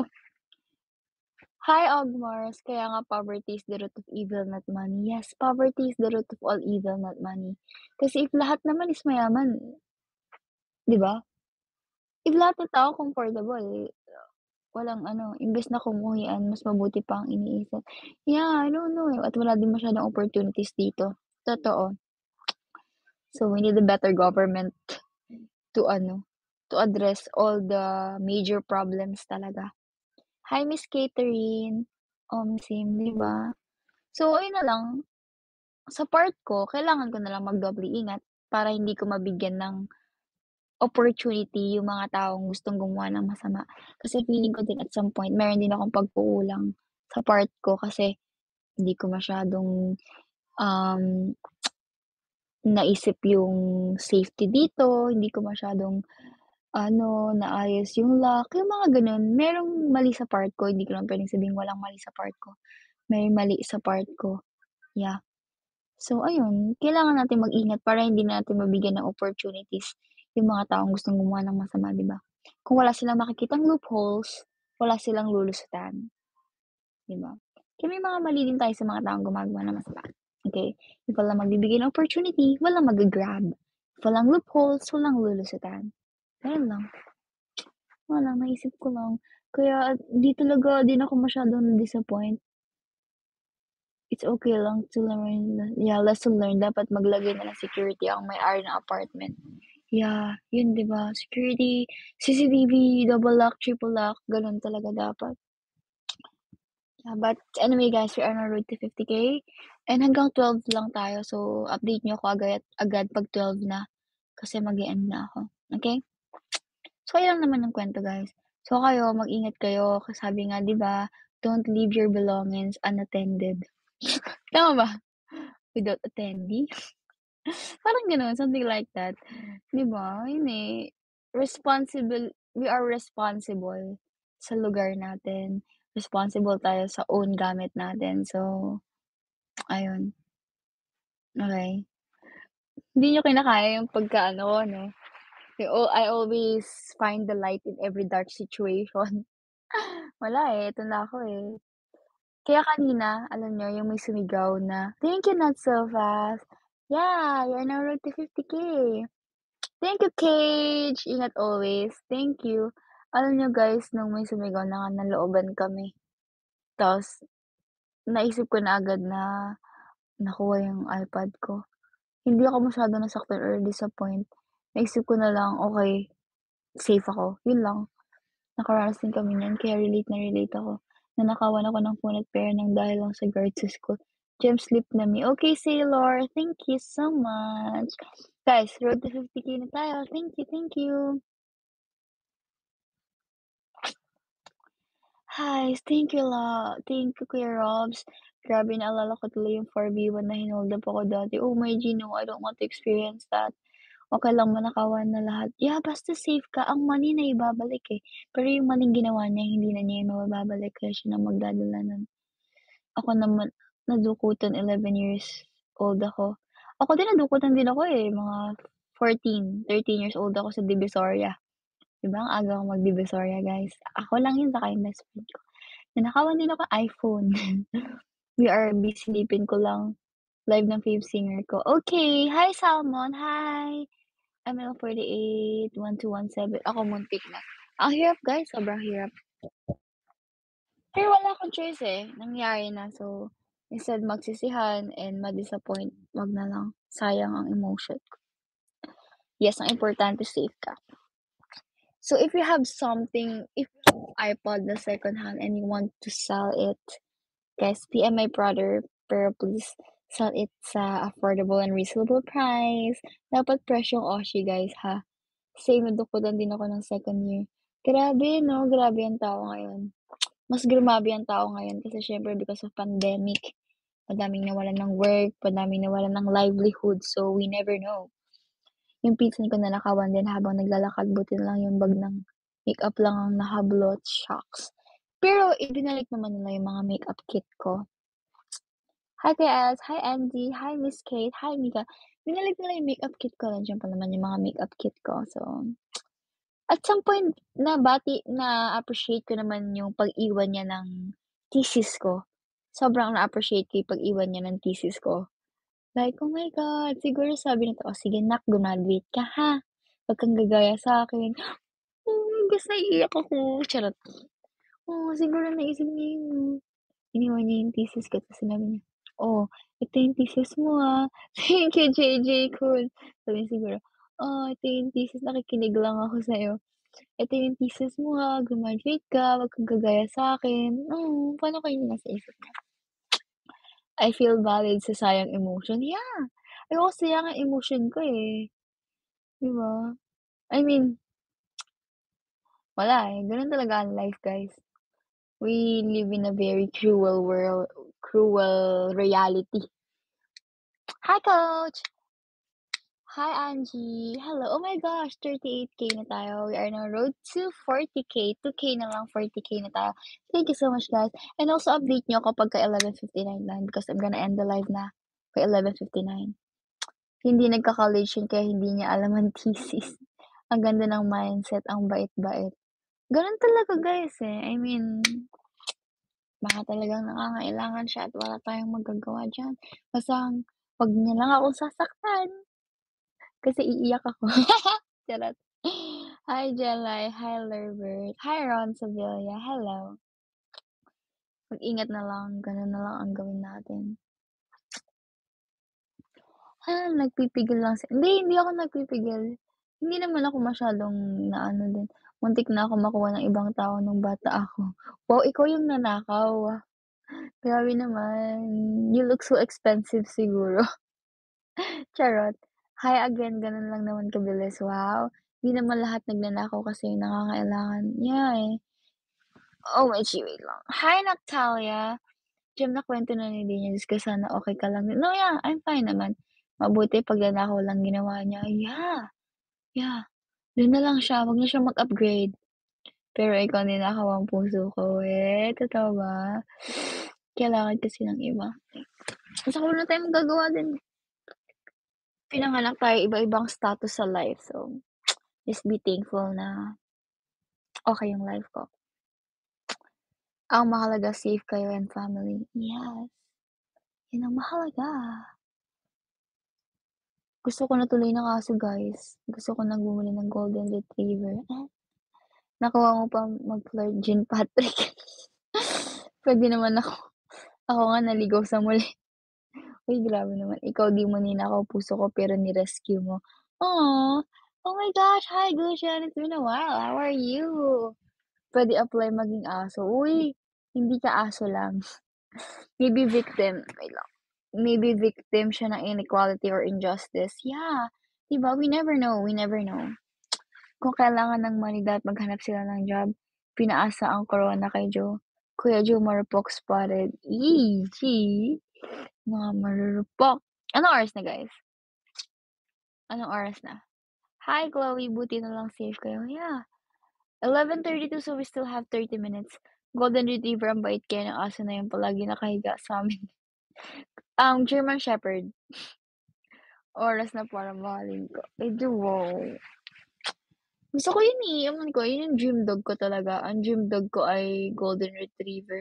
Hi, Ogmars. Kaya nga poverty is the root of evil, not money. Yes, poverty is the root of all evil, not money. Kasi if lahat naman is mayaman, 'di ba? If lahat ng tao comfortable, walang ano, imbes na kumuhian mas mabuti pa ang iniisip. Yeah, I don't know, eh, at wala din masyadong opportunities dito, totoo. So, we need a better government to ano, to address all the major problems talaga. Hi, Miss Catherine. Sim, 'di ba? So, ayun na lang, sa part ko kailangan ko na lang magdoble ingat para hindi ko mabigyan ng opportunity yung mga taong gustong gumawa ng masama. Kasi feeling ko din at some point meron din akong pagkukulang sa part ko kasi hindi ko masyadong, um, naisip yung safety dito, hindi ko masyadong ano, naayos yung lock, yung mga gano'n. Merong mali sa part ko, hindi ko naman puwedeng sabihing walang mali sa part ko. May mali sa part ko, yeah. So ayun, kailangan natin mag-ingat para hindi natin mabigyan ng opportunities yung mga taong gustong gumawa ng masama, 'di ba? Kung wala silang makikitang loopholes, wala silang lulusutan, 'di ba? Kaya may mga mali din tayo sa mga taong gumagawa ng masama, okey? If walang magbibigay ng opportunity, walang magga-grab. If walang loopholes, walang lulusutan. Ayun lang, wala naisip ko lang. Kaya 'di talaga din ako masyadong na-disappoint. It's okay lang to learn yeah, lesson learned dapat maglagay na ng security ang may-ari ng apartment. Yeah, yun 'di ba, security, CCTV, double lock, triple lock, gano'n talaga dapat. Yeah, but anyway guys, we are on our road to 50K and hanggang 12 lang tayo so update niyo ako agad agad 'pag 12 na kasi mag-e-end na ako, okey? So ayun lang naman yung kuwento guys. So kayo mag-ingat kayo kasi sabi nga 'di ba, "Don't leave your belongings unattended." Tama ba? Without attending? Parang gano'n, something like that. 'Di ba, yun, eh, we are responsible sa lugar natin, responsible tayo sa own gamit natin. So, ayun, okey. Hindi niyo kinakaya yung pagka-ano ko 'no, I always find the light in every dark situation. Wala, eh, eto na ako, eh. Kaya kanina alam niyo yung may sumigaw na, "Thank you, not so fast." Yeah, you're now road to 50K. Thank you, Cage. Ingat always. Thank you. Alam niyo guys, nung may sumigaw na nalooban kami. Ta's naisip ko na agad na nakuha yung iPad ko. Hindi ako masyadong nasaktan or disappoint. Naisip ko na lang, okey, safe ako, yun lang. Nakaranas din kami niyan kaya relate ako. Nanakawan ako ng phone at pera ng dahil lang sa guard sa school. Gem slip na me. Okay, Sailor. Thank you so much. Guys, road to 50K na tayo. Thank you, thank you. Hi, thank you Kuya Robs. Grabe naalala ko tuloy yung 4v1 na hinold up ako dati. Oh my G, no, I don't want to experience that. Okey lang manakawan na lahat. Yeah, basta safe ka, ang money naibabalik, eh. Pero yung maling ginawa niya hindi na niya mababalik kaya siya na magdadala nun. Ako naman nadukutan 11 years old ako. Ako din nadukutan din ako, eh, mga 13 years old ako sa Divisoria. 'Di ba ang aga kong mag-Divisoria guys. Ako lang yun saka yung best friend ko. Ninakawan din ako iPhone. We are busy silipin ko lang live ng fave singer ko. Okay, hi Salmon, hi! MNL48, 1217 ako muntik na. Ang hirap guys, sobrang hirap. Pero wala akong choice, eh, nangyari na. So, instead magsisihan and ma-disappoint, 'wag na lang, sayang ang emotion. Yes, ang importante safe ka. So, if you have something if you have iPod na secondhand and you want to sell it, guys, PM my brother, pero please sell it sa affordable and reasonable price. Dapat presyong Oshi, guys, ha. Kasi nadukutan din ako ng second year. Grabe 'no, grabe ang tao ngayon. Mas grabe ang tao ngayon kasi siyempre because of pandemic, madaming nawalan ng work, madaming nawalan ng livelihood, so we never know. Yung pinsan ko nanakawan din habang naglalakad, buti na lang yung bag ng makeup lang ang nahablot, shocks. Pero ibinalik naman nila yung mga makeup kit ko. Hi Kuya Els, hi Andy, hi Miss Kate, hi Mika. Binalik nila yung makeup kit ko, nandiyan pa naman yung mga makeup kit ko. So, at some point na-appreciate ko naman yung pag-iwan niya ng thesis ko. Sobrang na-appreciate ko yung pag-iwan niya ng thesis ko. Like, "Oh my God, siguro sabi nito, 'Oh sige nak, gumraduate ka ha, 'wag kang gagaya sa'kin." Oh, ta's naiiyak ako, charot. Oo, siguro naisip niya yun 'no. Iniwan niya yung thesis ko ta's sinabi niya, "Oh, ito yung thesis mo, Thank you, JJ Cool. Sabi niya siguro, ito yung thesis, nakikinig lang ako sa'yo. Ito yung thesis mo, graduate ka, 'wag kang gagaya sa'kin." Paano kaya yun nasa isip niya? I feel valid sa sayang emotion, yeah. Ayoko sayangin emotion ko, eh, 'di ba? I mean, wala, eh, gano'n talaga ang life, guys. We live in a very cruel reality. Hi, coach! Hi, Angie! Hello! Oh my gosh, 38K na tayo. We are on road to 40K. 2K na lang, 40K na tayo. Thank you so much, guys. And also update niyo ako pagka 11:59 na because I'm gonna end the live na by 11:59. Hindi nagka-college yun kaya hindi niya alam ang thesis. Ang ganda ng mindset, ang bait-bait. Gano'n talaga, guys, eh. I mean, baka talagang nangangailangan siya at wala tayong magagawa diyan. Basta 'wag niya lang akong sasaktan kasi iiyak ako. Charot. Hi, Jelay. Hi, Lerbert. Hi, Ron Sevilla. Hello. Mag-ingat na lang, gano'n na lang ang gawin natin. Nagpipigil lang hindi ako nagpipigil. Hindi naman ako masyadong naano din, muntik na ako makuha ng ibang tao nung bata ako. Wow, ikaw yung nanakaw, grabe naman. You look so expensive siguro. Charot. Hi again, gano'n lang naman kabilis, wow. Di naman lahat nagnanakaw kasi nangangailangan yeah, eh. OMG, wait lang. Hi, Natalia. JEM, nakwento na ni din niya, Diyos ko sana okey ka lang din. No, yeah, I'm fine naman. Mabuti pagnanakaw lang ginawa niya, yeah, yeah. Dun na lang siya, 'wag na siyang mag-upgrade. Pero ikaw ninakaw ang puso ko, totoo ba? Kailangan kasi ng iba. Basta wala tayong magagawa din. Pinanganak tayo iba-ibang status sa life, so just be thankful na okey yung life ko. Ang mahalaga safe kayo and family, yes, yun ang mahalaga. Gusto ko na tuloy ng aso, guys. Gusto ko na bumili ng golden retriever. Nakuha mo pa mag-flirt Jean Patrick. Puwede naman ako. Ako nga naligaw sa muli. Uy, grabe naman. Ikaw di mo ninakaw puso ko pero ni-rescue mo. Aw, oh my gosh, hi Gushan, it's been a while, how are you? Puwede apply maging aso. Uy, hindi ka aso lang. Maybe victim, wait lang. Maybe victim siya ng inequality or injustice. Yeah, 'di ba? We never know, we never know. Kung kailangan ng manida at maghanap sila ng job, pinaasa ang corona kay Joe. Kuya Joe marupok spotted. Gee, mga marurupok. Anong oras na, guys? Anong oras na? Hi, Chloe, buti na lang safe kayo. Yeah, 11:32 so we still have 30 minutes. Golden Retriever ang bait kaya ng aso na yun palagi nakahiga sa'min. German Shepherd. Oras na para mahalin ko. Wow. Gusto ko yun, eh, ewan ko, yun yung dream dog ko talaga. Ang dream dog ko ay Golden Retriever.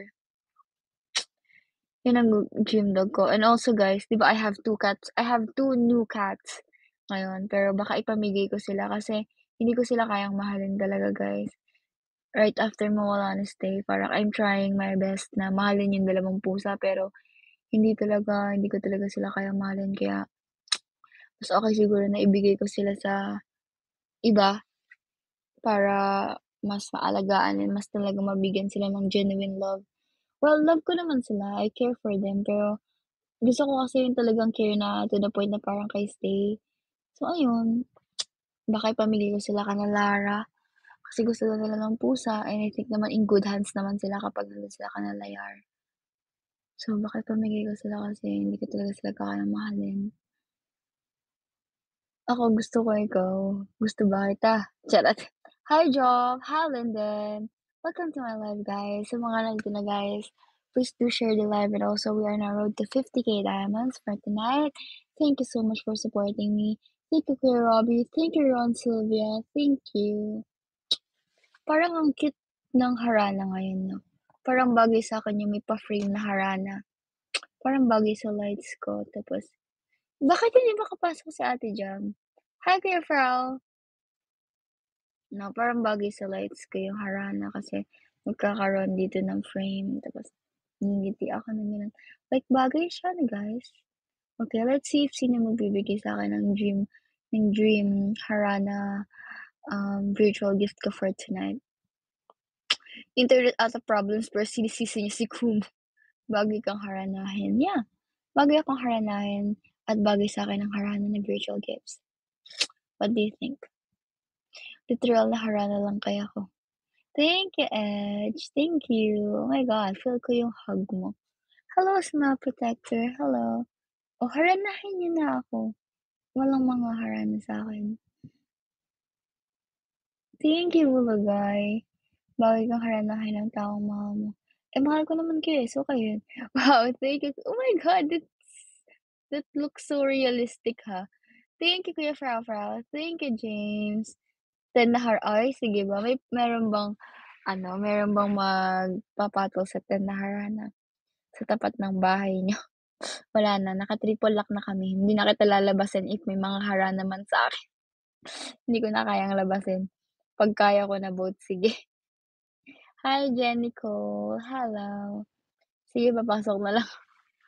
Yun ang dream dog ko and also guys, 'di ba I have 2 cats. I have 2 new cats ngayon, pero baka ipamigay ko sila kasi hindi ko sila kayang mahalin talaga, guys. right after mawala na stay parang I'm trying my best na mahalin yung dalawang pusa pero hindi ko talaga sila kayang mahalin kaya mas okey siguro na ibigay ko sila sa iba para mas maalagaan and mas talagang mabigyan sila ng genuine love. Well, love ko naman sila, I care for them pero gusto ko kasi yung talagang care na to the point na parang kay stay. So ayun, baka ipamigay ko sila kana Lara, kasi gusto daw nila ng pusa and I think naman in good hands naman sila kapag nandun sila kana Layar. So baka ipamigay ko sila kasi hindi ko talaga sila kakayang mahalin. Ako gusto ko ikaw, gusto ba kita? Charot. Hi Job, hi Linden. Welcome to my live guys. Sa mga nandito na guys, please do share the live and also we are on our road to 50K diamonds for tonight. Thank you so much for supporting me. Thank you Kuya Robbie, thank you Ron Sylvia, thank you. Parang ang cute ng harana ngayon 'no? Parang bagay sa'kin yung may pa-frame na harana. Parang bagay sa lights ko tapos bakit hindi makapasok si Ate Jam? Hi Kuya Frau! 'No, parang bagay sa lights ko yung harana kasi magkakaroon dito ng frame tapos ngingiti ako ng gano'n. Like bagay siya na guys. Okay, let's see if sino magbibigay sa'kin ng dream harana, virtual gift ko for tonight. Internet ata problems pero sinisisi niya si KUMU. Bagay kang haranahin. Yeah, bagay akong haranahin at bagay sa'kin ang harana na virtual gifts. What do you think? Literal na harana lang kaya ako. Thank you, Edge. Thank you. Oh my God, feel ko yung hug mo. Hello, Smile Protector. Hello. Oh, haranahin niyo na ako. Walang mga harana sa'kin. Thank you, Bulagay. Bagay kang haranahin ng taong mahal mo. Eh, mahal ko naman kayo, eh, so kayo yun. Wow, thank you. Oh my God, that looks so realistic, ha. Thank you, Kuya Frau Frau. Thank you, James. 10 na ay sige ba meron bang meron bang magpapatol sa 10 na harana sa tapat ng bahay niyo? Wala na, naka-triple lock na kami. Hindi na kita lalabasin if may mga harana man sa'kin. Hindi ko na kayang labasin. 'Pag kaya ko na both, sige. Hi, Jenny Cole. Hello. Sige, papasok na lang.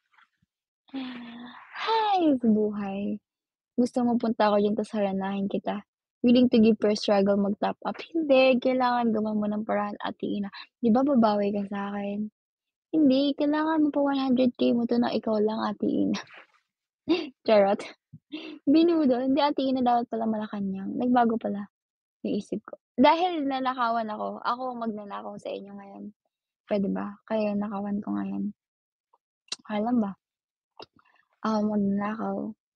Hi, sa buhay. Gusto mo punta ako diyan ta's haranahin kita. Willing to give per struggle mag-top up? Hindi, kailangan gawan mo ng paraan, Ate Ina. 'Di ba babawi ka sa'kin? Hindi, kailangan mo pa 100K mo 'to na ikaw lang, Ate Ina. Charot. Binudo, hindi Ate Ina dapat pala Malacanang, nagbago pala yung isip ko. Dahil nanakawan ako ang magnanakaw sa inyo ngayon, puwede ba? Kaya nakawan ko ngayon. Okey lang ba? Ako ang magnanakaw.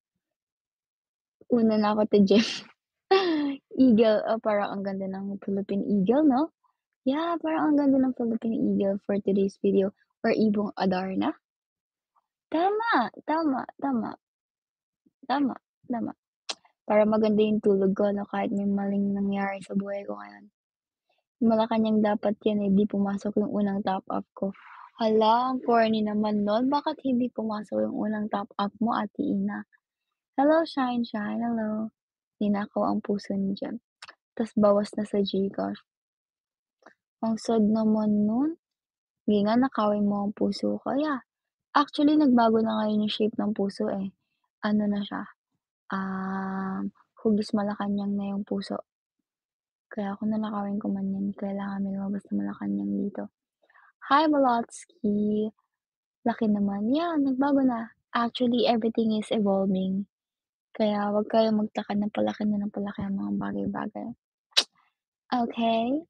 Una na ako kay JEM. Eagle, parang ang ganda ng Philippine Eagle 'no? Yeah, parang ang ganda ng Philippine Eagle for today's video or ibong Adarna. Tama, tama, tama, tama, tama. Para maganda yung tulog ko 'no, kahit may maling nangyari sa buhay ko ngayon. Malacanang dapat 'yan, eh, 'di pumasok yung unang top up ko. Hala, ang corny naman nun, bakit hindi pumasok yung unang top up mo, Ate Ina? Hello, Shine Shine, hello. Ninakaw ang puso ni Jem, tas bawas na sa GCash. Ang sad naman nun. Hindi nga nakawin mo ang puso ko, yeah. Actually, nagbago na ngayon yung shape ng puso, eh. Ano na siya, hugis Malacanang na yung puso. Kaya kung nanakawin ko man yan, kailangan may lumabas na Malacanang dito. Hi, Malotsky. Laki naman. Yeah, nagbago na. Actually, everything is evolving. Kaya wag kayong magtaka na palaki na ng palaki ang mga bagay-bagay. Okay?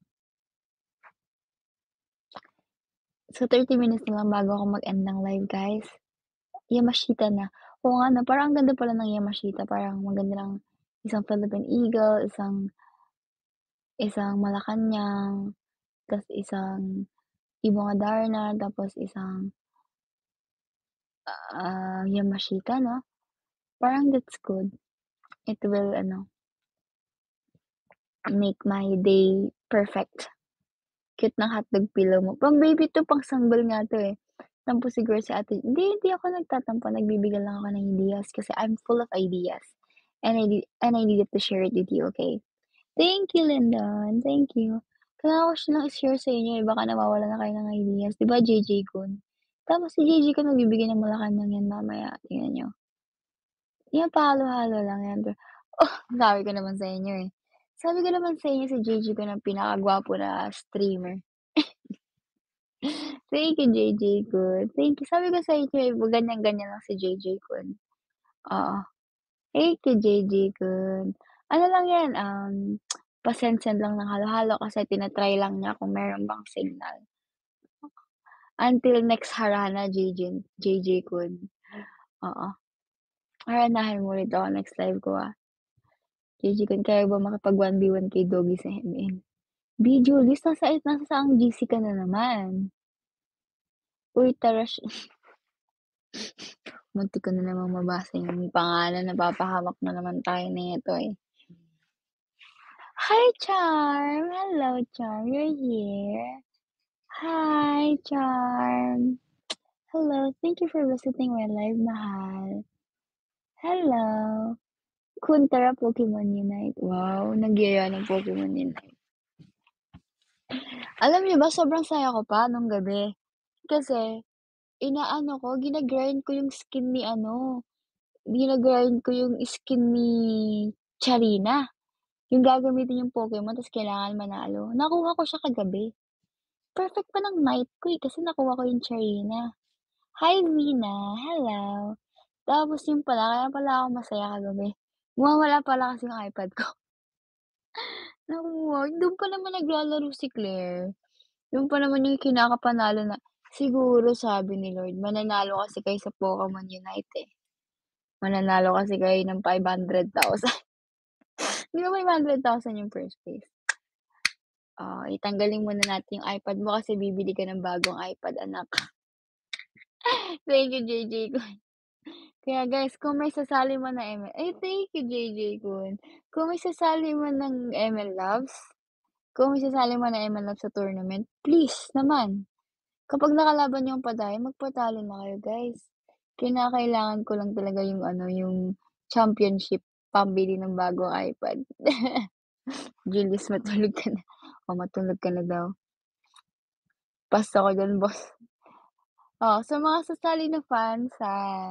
So, 30 minutes na lang bago ako mag-end ng live, guys. Yamashita na. Oo nga 'no, parang ang ganda pala ng Yamashita, parang maganda ng isang Philippine Eagle, isang isang Malacanang, tas isang Ibong Adarna, tapos isang, Yamashita 'no? Parang that's good. It will make my day perfect. Cute ng hotdog pillow mo. Pang-baby 'to, pang-sanggol nga 'to, eh. Tampo siguro si ate hindi ako nagtatampo, nagbibigay lang ako ng ideas kasi I'm full of ideas and I needed to share it with you, okay? Thank you, Lyndon, thank you. Kailangan ko silang i-share sa inyo, eh, baka nawawalan na kayo ng ideas. 'Di ba JJ Kun? Tapos si JJ Kun magbibigay ng Malacanang yan mamaya, tingnan niyo. Yan pahalo-halo lang yan oh, sabi ko naman sa inyo, eh. Sabi ko naman sa inyo si JJ Kun ang pinakagwapo na streamer. Thank you JJ Kun, thank you. Sabi ko sa inyo, eh, ganyan-ganyan lang si JJ Kun. Oo, thank you JJ Kun. Ano lang yan, pa-send-send lang ng halo-halo kasi tina-try lang niya kung meron bang signal. Until next harana JJ Kun. Oo, haranahin mo ulit ako next live ko, JJ Kun kaya ba makipag 1v1 kay Doggy sa MN? B. Julius nasa saang GC ka na naman? Uy tara muntik ko na namang mabasa yung pangalan, napapahamak na naman tayo nito, eh. Hi Charm! Hello Charm, you're here. Hi Charm! Hello, thank you for visiting my live, mahal. Hello. Kun tara Pokemon Unite. Wow, nagyaya ng Pokemon Unite. Alam niyo ba sobrang saya ko pa nung gabi. Kasi inaano ko, gina-grind ko yung skin ni ano, gina-grind ko yung skin ni Charina. Yung gagamitin yung Pokemon ta's kailangan manalo. Nakuha ko siya kagabi. Perfect pa ng night ko, eh, kasi nakuha ko yung Charina. Hi Vina, hello. Tapos yun pala, kaya pala ako masaya kagabi. Mawawala pala kasi yung iPad ko. Nakuha, dun pa naman naglalaro si Claire. Yun pa naman yung kinakapanalo na siguro sabi ni Lord mananalo kasi kayo sa Pokemon Unite, eh. Mananalo kasi kayo ng 500,000. 'Di ba 500,000 yung first place? Itanggalin muna natin yung iPad mo kasi bibili ka ng bagong iPad anak. Thank you JJ Kun. Kaya guys kung may sasali man na thank you JJ Kun. Kung may sasali man ng ML Loves, kung may sasali man ng ML Loves sa tournament, please naman. Kapag nakalaban niyo ang padayon, magpatalo na kayo guys. Kinakailangan ko lang talaga yung ano, yung championship pambili ng bagong iPad. Julius matulog ka na. Matulog ka na daw. Pasta ko diyan boss. Sa mga sasali na fans sa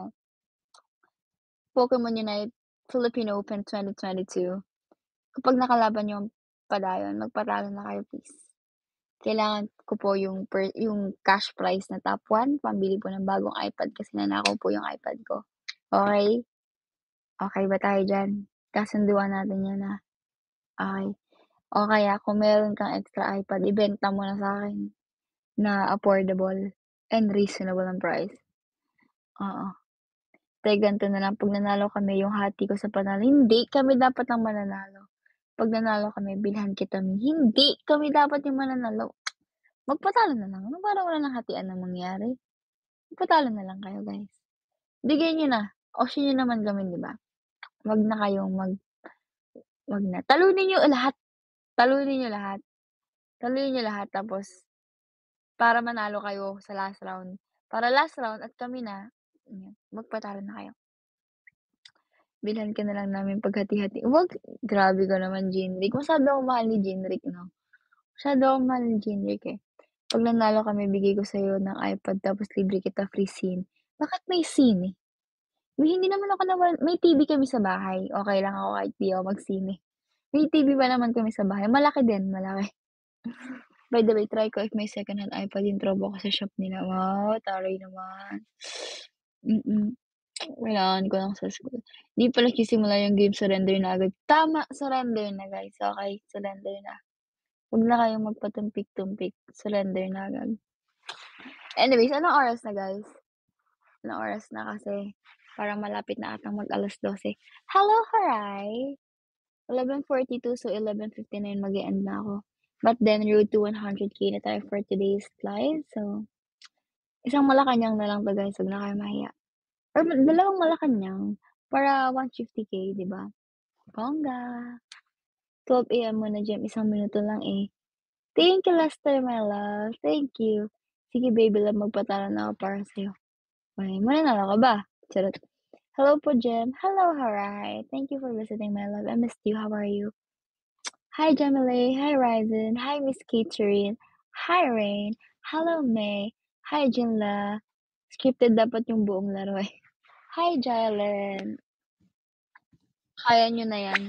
Pokemon Unite Philippine Open 2022, kapag nakalaban yung padayon, magpatalo na kayo please. Kailangan ko po yung cash prize na top 1 pambili po ng bagong iPad kasi nanakaw po yung iPad ko. Okey? Okey ba tayo diyan? Kasunduan natin 'yan, okey. O kaya kung meron kang extra iPad ibenta mo na sa'kin na affordable and reasonable ang price. Oo. Tay ganito na lang 'pag nanalo kami yung hati ko sa panalo hindi kami dapat ang mananalo. 'Pag nanalo kami bilhan kita hindi kami dapat yung mananalo. Magpatalo na lang, para wala ng hatian na mangyari. Magpatalo na lang kayo guys. Bigay niyo na, auction niyo naman kami 'di ba? Wag na kayong wag na. Talunin niyo lahat, talunin niyo lahat, talunin niyo lahat tapos para manalo kayo sa last round. Para last round at kami na, magpatalo na kayo. Bilhan ka na lang namin paghati-hati wag grabe ka naman Genrick, masyado akong mahal ni Genrick 'no? Masyado akong mahal ni Genrick, eh. 'Pag nanalo kami bigay ko sa'yo ng iPad tapos libre kita free SIM. Bakit may SIM, eh? Hindi naman ako may TV kami sa bahay, okey lang ako kahit 'di ako mag-SIM, eh. May TV pa naman kami sa bahay, malaki din, malaki. By the way, try ko if may secondhand iPad yung tropa ko sa shop nila. Wow, taray naman. Mm. Kailangan ko lang sa school. 'Di pa nagsisimula yung game, surrender na agad. Tama, surrender na guys, okey, surrender na. Huwag na kayong magpatumpik-tumpik, surrender na agad. Anyways, anong oras na guys? Anong oras na kasi parang malapit na atang mag 12:00. Hello, Haray! 11:42 so 11:59 mag-e-end na ako. But then road to 100K na tayo for today's live. So, isang Malacanang na lang 'to guys, wag na kayong mahiya. Or dalawang Malacanang para 150K, 'di ba? Bongga! 12 AM muna Jem, isang minuto lang, eh. Thank you Lester, my love, thank you. Sige baby love, magpatalo na ako para sa'yo. Okey, mananalo ka ba? Charot. Hello po Jem. Hello, Haray. Thank you for visiting my love. I missed you. How are you? Hi, Jamile. Hi, Ryzen. Hi, Miss Catherine. Hi, Rain. Hello, May. Hi, Jinla. Scripted dapat yung buong laro eh. Hi, Jalen. Kaya nyo na yan.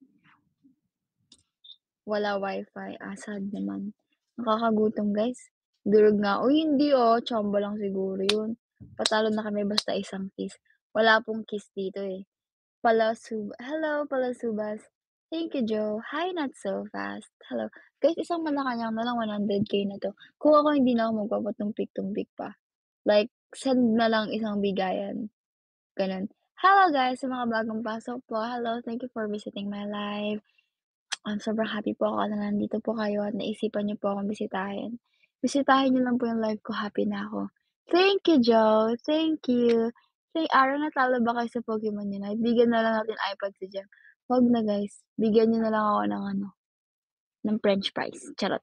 Wala wifi. Sad naman. Nakakagutom, guys. Durog nga. Uy, hindi Chamba lang siguro yun. Patalo na kami basta isang kiss. Wala pong kiss dito eh. Hello, Palasubas. Thank you, Joe. Hi, not so fast. Hello. Guys, isang Malacanang na lang 100k na to. Kung ako hindi na ako magpapatumpik-tumpik pa. Like, send na lang isang bigayan. Ganun. Hello guys, sa mga bagong pasok po. Hello, thank you for visiting my live. Sobrang happy po ako na nandito po kayo at naisipan niyo po akong bisitahin. Bisitahin niyo lang po yung live ko, happy na ako. Thank you, Joe. Thank you. Araw natalo ba kayo sa Pokemon Unite? Bigyan na lang natin iPad si Jem. Wag na guys. Bigyan niyo na lang ako ng ng french fries. Charot.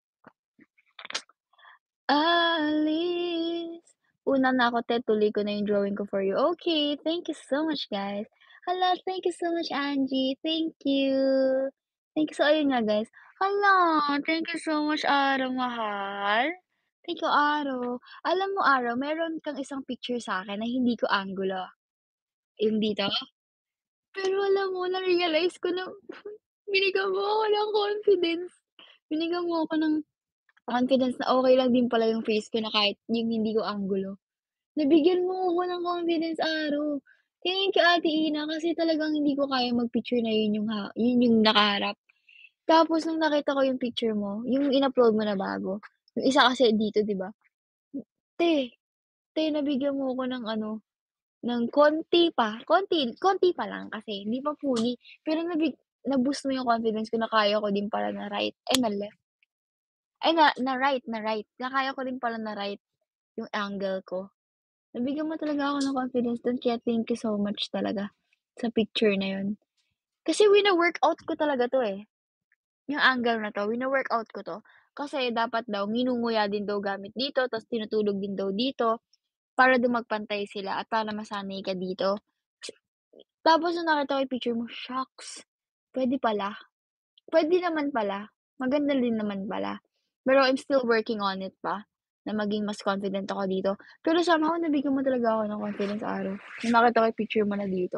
Alice. Una na ako, te, tuloy ko na yung drawing ko for you. Okay, thank you so much, guys. Hala, thank you so much, Angie. Thank you. Thank you. So, ayun nga, guys. Hala, thank you so much, Araw, mahal. Thank you, Araw. Alam mo, Araw, meron kang isang picture sa akin na hindi ko angulo. Yung dito. Pero alam mo, na-realize ko na binigyan mo ako ng confidence. Binigyan mo ako ng confidence na okey lang din pala yung face ko na kahit yung hindi ko anggulo. Nabigyan mo ako ng confidence, Araw. Thank you, Ate Ina, kasi talagang hindi ko kaya mag-picture na yun yung nakaharap. Tapos nung nakita ko yung picture mo, yung in-upload mo na bago, yung isa kasi dito, 'di ba? Te, nabigyan mo ako ng ng konti pa lang kasi hindi pa fully, pero na-boost mo yung confidence ko na kaya ko din pala na right ay na left, ay na right, na kaya ko din pala na right yung angle ko. Nabigyan mo talaga ako ng confidence dun kaya thank you so much talaga sa picture na yun. Kasi wino-workout ko talaga 'to, eh, yung angle na 'to, wino-workout ko 'to. Kasi dapat daw nginunguya din daw gamit dito ta's tinutulog din daw dito para daw magpantay sila at para masanay ka dito. Tapos nung nakita ko yung picture mo, shocks, puwede pala. Puwede naman pala, maganda din naman pala. Pero I'm still working on it pa, na maging mas confident ako dito. Pero somehow nabigyan mo talaga ako ng confidence, Araw, nung nakita ko yung picture mo na dito.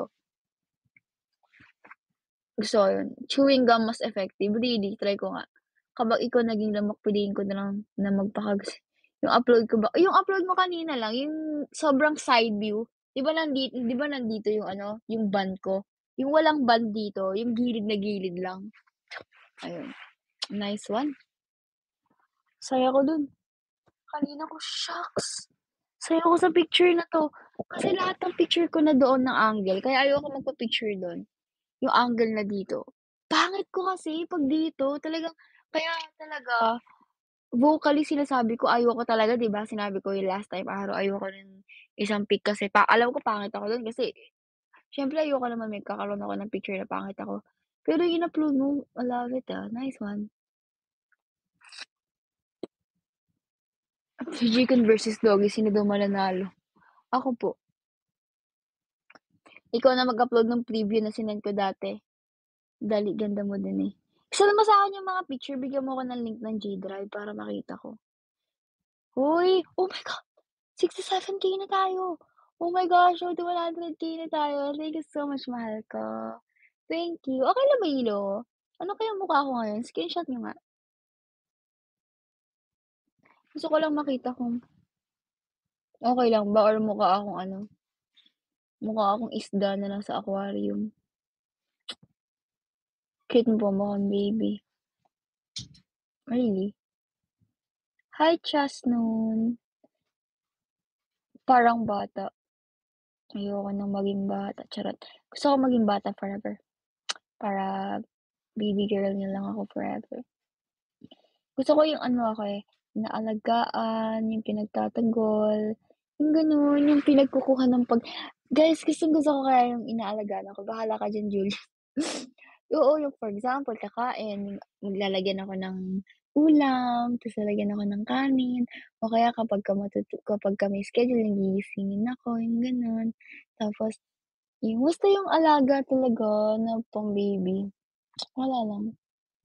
Gusto ko yun. Chewing gum mas effective, really, try ko nga. Kapag ikaw naging lamok, piliin ko na lang na yung upload mo kanina lang, yung sobrang side view, 'di ba nandito yung yung band ko? Yung walang band dito, yung gilid na gilid lang. Ayun, nice one. Saya ko dun. Kanina ko, shocks! Saya ko sa picture na 'to. Kasi lahat ng picture ko na doon ng angle, kaya ayoko magpa-picture dun, yung angle na dito. Pangit ko kasi 'pag dito, talagang kaya talaga vocally sinasabi ko ayoko talaga, 'di ba, sinabi ko yung last time, araw, ayoko ng isang pic kasi alam ko pangit ako dun kasi siyempre ayoko naman magkakaroon ako ng picture na pangit ako. Pero yung in-upload mo, I love it, nice one. Chicken versus Doggy, sino daw mananalo? Ako po. Ikaw na mag-upload ng preview na sinend ko dati. Dali, ganda mo din, eh. Send mo sa'kin yung mga picture, bigyan mo ako ng link ng G-Drive para makita ko. Hoy! Oh my God! 67K na tayo. Oh my gosh, road to 100K na tayo. Thank you so much, mahal ko. Thank you. Okey lang ba ilaw ko? Ano kayang mukha ko ngayon? Screenshot niyo nga. Gusto ko lang makita kung okey lang ba or mukha akong isda na nasa aquarium. Cute mo pa mukhang baby. Really? Hi, Chasnoon. Parang bata. Ayoko ng maging bata, charot. Gusto ko maging bata forever. Para baby girl niyo lang ako forever. Gusto ko yung ako, inaalagaan, yung pinagtatanggol, yung gano'n, yung pinagkukuha ng guys, gustong-gusto ko kaya yung inaalagaan ako, bahala ka diyan, Julie. Oo, yung for example, kakain, maglalagyan ako ng ulam, ta's lalagyan ako ng kanin, o kaya kapagka may schedule gigisingin ako, yung gano'n. Tapos yung basta yung alaga talaga na pang-baby, wala lang.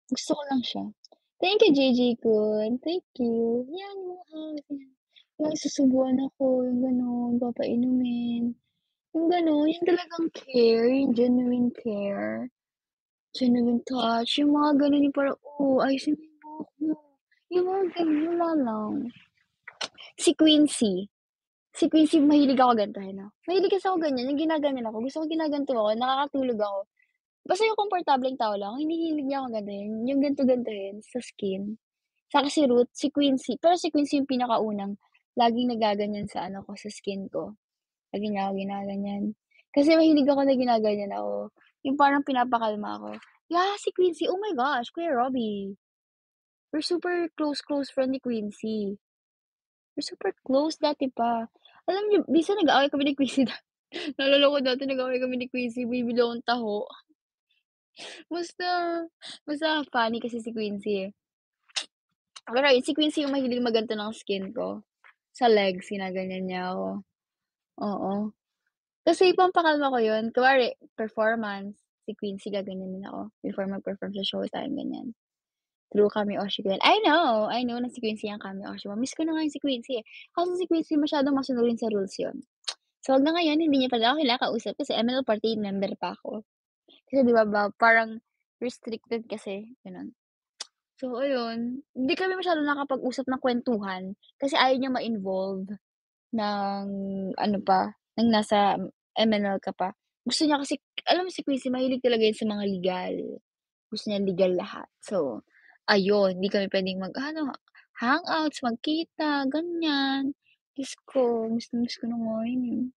Gusto ko lang siya. Thank you, JJ Kun, thank you. Yan yung mga yan. Yung susubuan ako, yung gano'n, papainumin, yung gano'n, yung talagang care, yung genuine care, genuine touch, yung mga gano'n, yung parang, "Oh, ayusin mo yung buhok mo." Yung mga gano'n, wala lang. Si Quincy. Si Quincy mahilig ako gantuhin 'no. Mahilig kasi ako ganyan, yung ginaganyan ako, gusto ko ginaganto ako, nakakatulog ako. Basta yung komportableng tao lang, hindi hilig niya akong gantuhin, yung ganto-gantuhin sa skin. Saka si Ruth, si Quincy, pero si Quincy yung pinakaunang laging nagaganyan sa ano ko, sa skin ko. Lagi niya ako ginaganyan. Kasi mahilig ako na ginaganyan ako, yung parang pinapakalma ako. Yeah, si Quincy, oh my gosh, Kuya Robby, we're super close friend ni Quincy. We're super close dati pa. Alam niyo minsan nag-aaway kami ni Quincy naalala ko dati nag-away kami ni Quincy, bumibili akong taho. Basta basta funny kasi si Quincy, eh. Pero yun, si Quincy yung mahilig magganto ng skin ko. Sa legs, ginaganyan niya ako, oo. Kasi pampakalma ko yun, kunwari performance, si Quincy gaganyanin ako before mag-perform sa showtime, ganyan. Through Kami Oshi ko yan. I know na si Quincy ang Kami Oshi mo. Miss ko na nga yung si Quincy, eh. Kaso si Quincy masyadong masunurin sa rules yun. So, hanggang ngayon hindi niya pa din ako kinakausap kasi MNL48 member pa ako. Kasi 'di ba parang restricted kasi, gano'n. So ayun, hindi kami masyadong nakapag-usap ng kuwentuhan kasi ayaw niya ma-involve ng ano pa, ng nasa MNL ka pa. Gusto niya kasi alam mo si Quincy mahilig talaga 'yan sa mga legal. Gusto niya legal lahat. So, ayun, hindi kami puwedeng mag-ano, hangouts, magkita, ganyan. Diyos ko, miss na miss ko na nga yun, eh.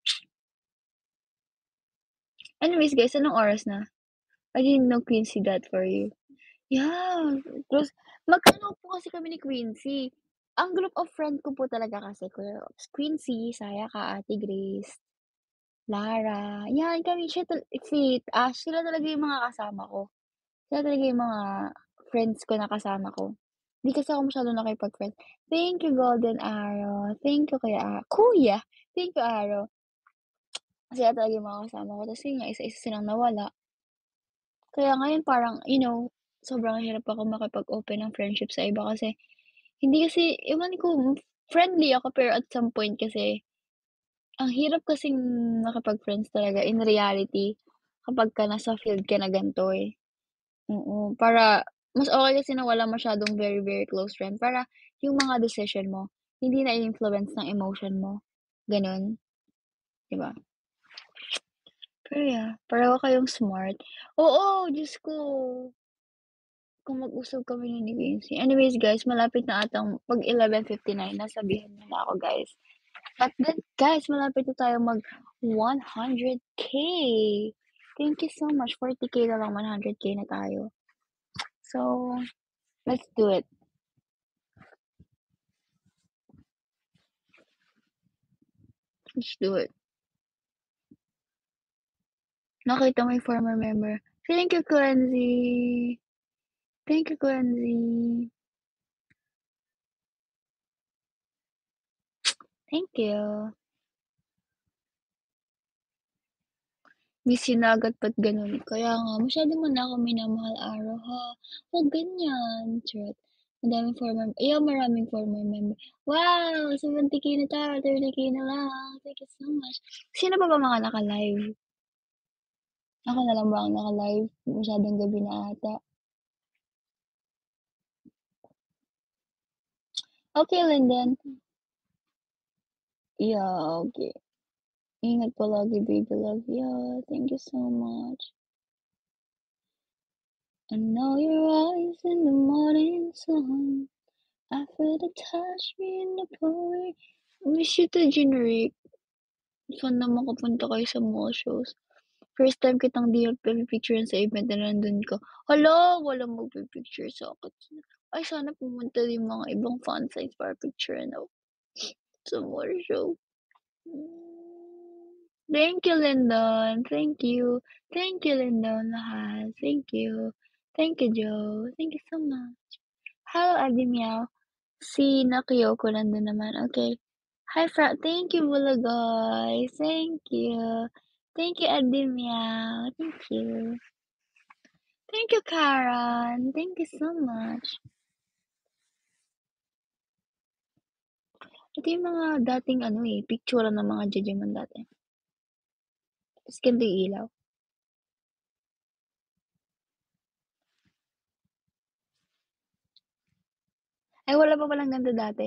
Anyways guys, anong oras na? I didn't know Quincy that for you. Yeah, close magka-ano po kasi kami ni Quincy. Ang group of friend ko po talaga kasi Kuya Robs, Quincy, Sayaka, Ate Grace, Lara, 'yan kami siya si Ash, sila talaga yung mga kasama ko. Sila talaga yung mga friends ko na kasama ko. Hindi kasi ako masyadong nakikipag-friends. Thank you Golden Arrow, thank you Kuya, thank you Arrow. Sila talaga yung mga kasama ko ta's yun nga isa-isa silang nawala. Kaya ngayon parang, sobrang hirap ako makipag-open ng friendship sa iba kasi hindi kasi ewan ko, friendly ako pero at some point kasi ang hirap kasing makipag-friends talaga in reality kapagka nasa field ka na ganito, eh. Oo, para mas okey kasi na wala masyadong very, very close friend para yung mga decision mo hindi na-i-influence ng emotion mo, gano'n, 'di ba? Pero yeah, pareho kayong smart. Oo, Diyos ko. Kung mag-usap kami nun ni Quincy. Anyways guys, malapit na atang mag-11:59 na, sabihan niyo na ako guys. But then guys, malapit na tayo mag 100K. Thank you so much, 40K na lang, 100K na tayo. So, let's do it. Let's do it. Nakita mo yung former member. Thank you, Quincy. Thank you, Quincy. Thank you. Miss you na agad ba't gano'n? Kaya nga masyado mo na ako minamahal araw ha, huwag ganyan, charot. Madaming former maraming former member. Wow, 70K na tayo, 30K na lang, thank you so much. Sino pa ba mga naka-live? Ako na lang ba ang naka-live? Masyadong gabi na ata. Okay, Linden. Yeah, okay. Ingat palagi baby love, yeah, thank you so much. I know your eyes in the morning sun. I feel the touch me in the pouring. Miss you to generic. Saan naman kapunta kayo sa mall shows? First time kitang 'di nagpi-picturan sa event na nandun ka. Hala, walang magpi-picture sa'kin. Ay, sana pumunta yung mga ibang fan sites para picturean ako sa mall show. Thank you, Lyndon. Thank you. Thank you, Lyndon Lahas. Thank you. Thank you, Joe. Thank you so much. Hello, Ate Meow. Si na Kyoko nandun naman, okey. Hi thank you Bulagoy, thank you. Thank you Ate Meow, thank you. Thank you, Karen. Thank you so much. Ito yung mga dating ano, picturan ng mga judgeman dati. Ta's ganito yung ilaw. Ay, wala pa palang ganito dati.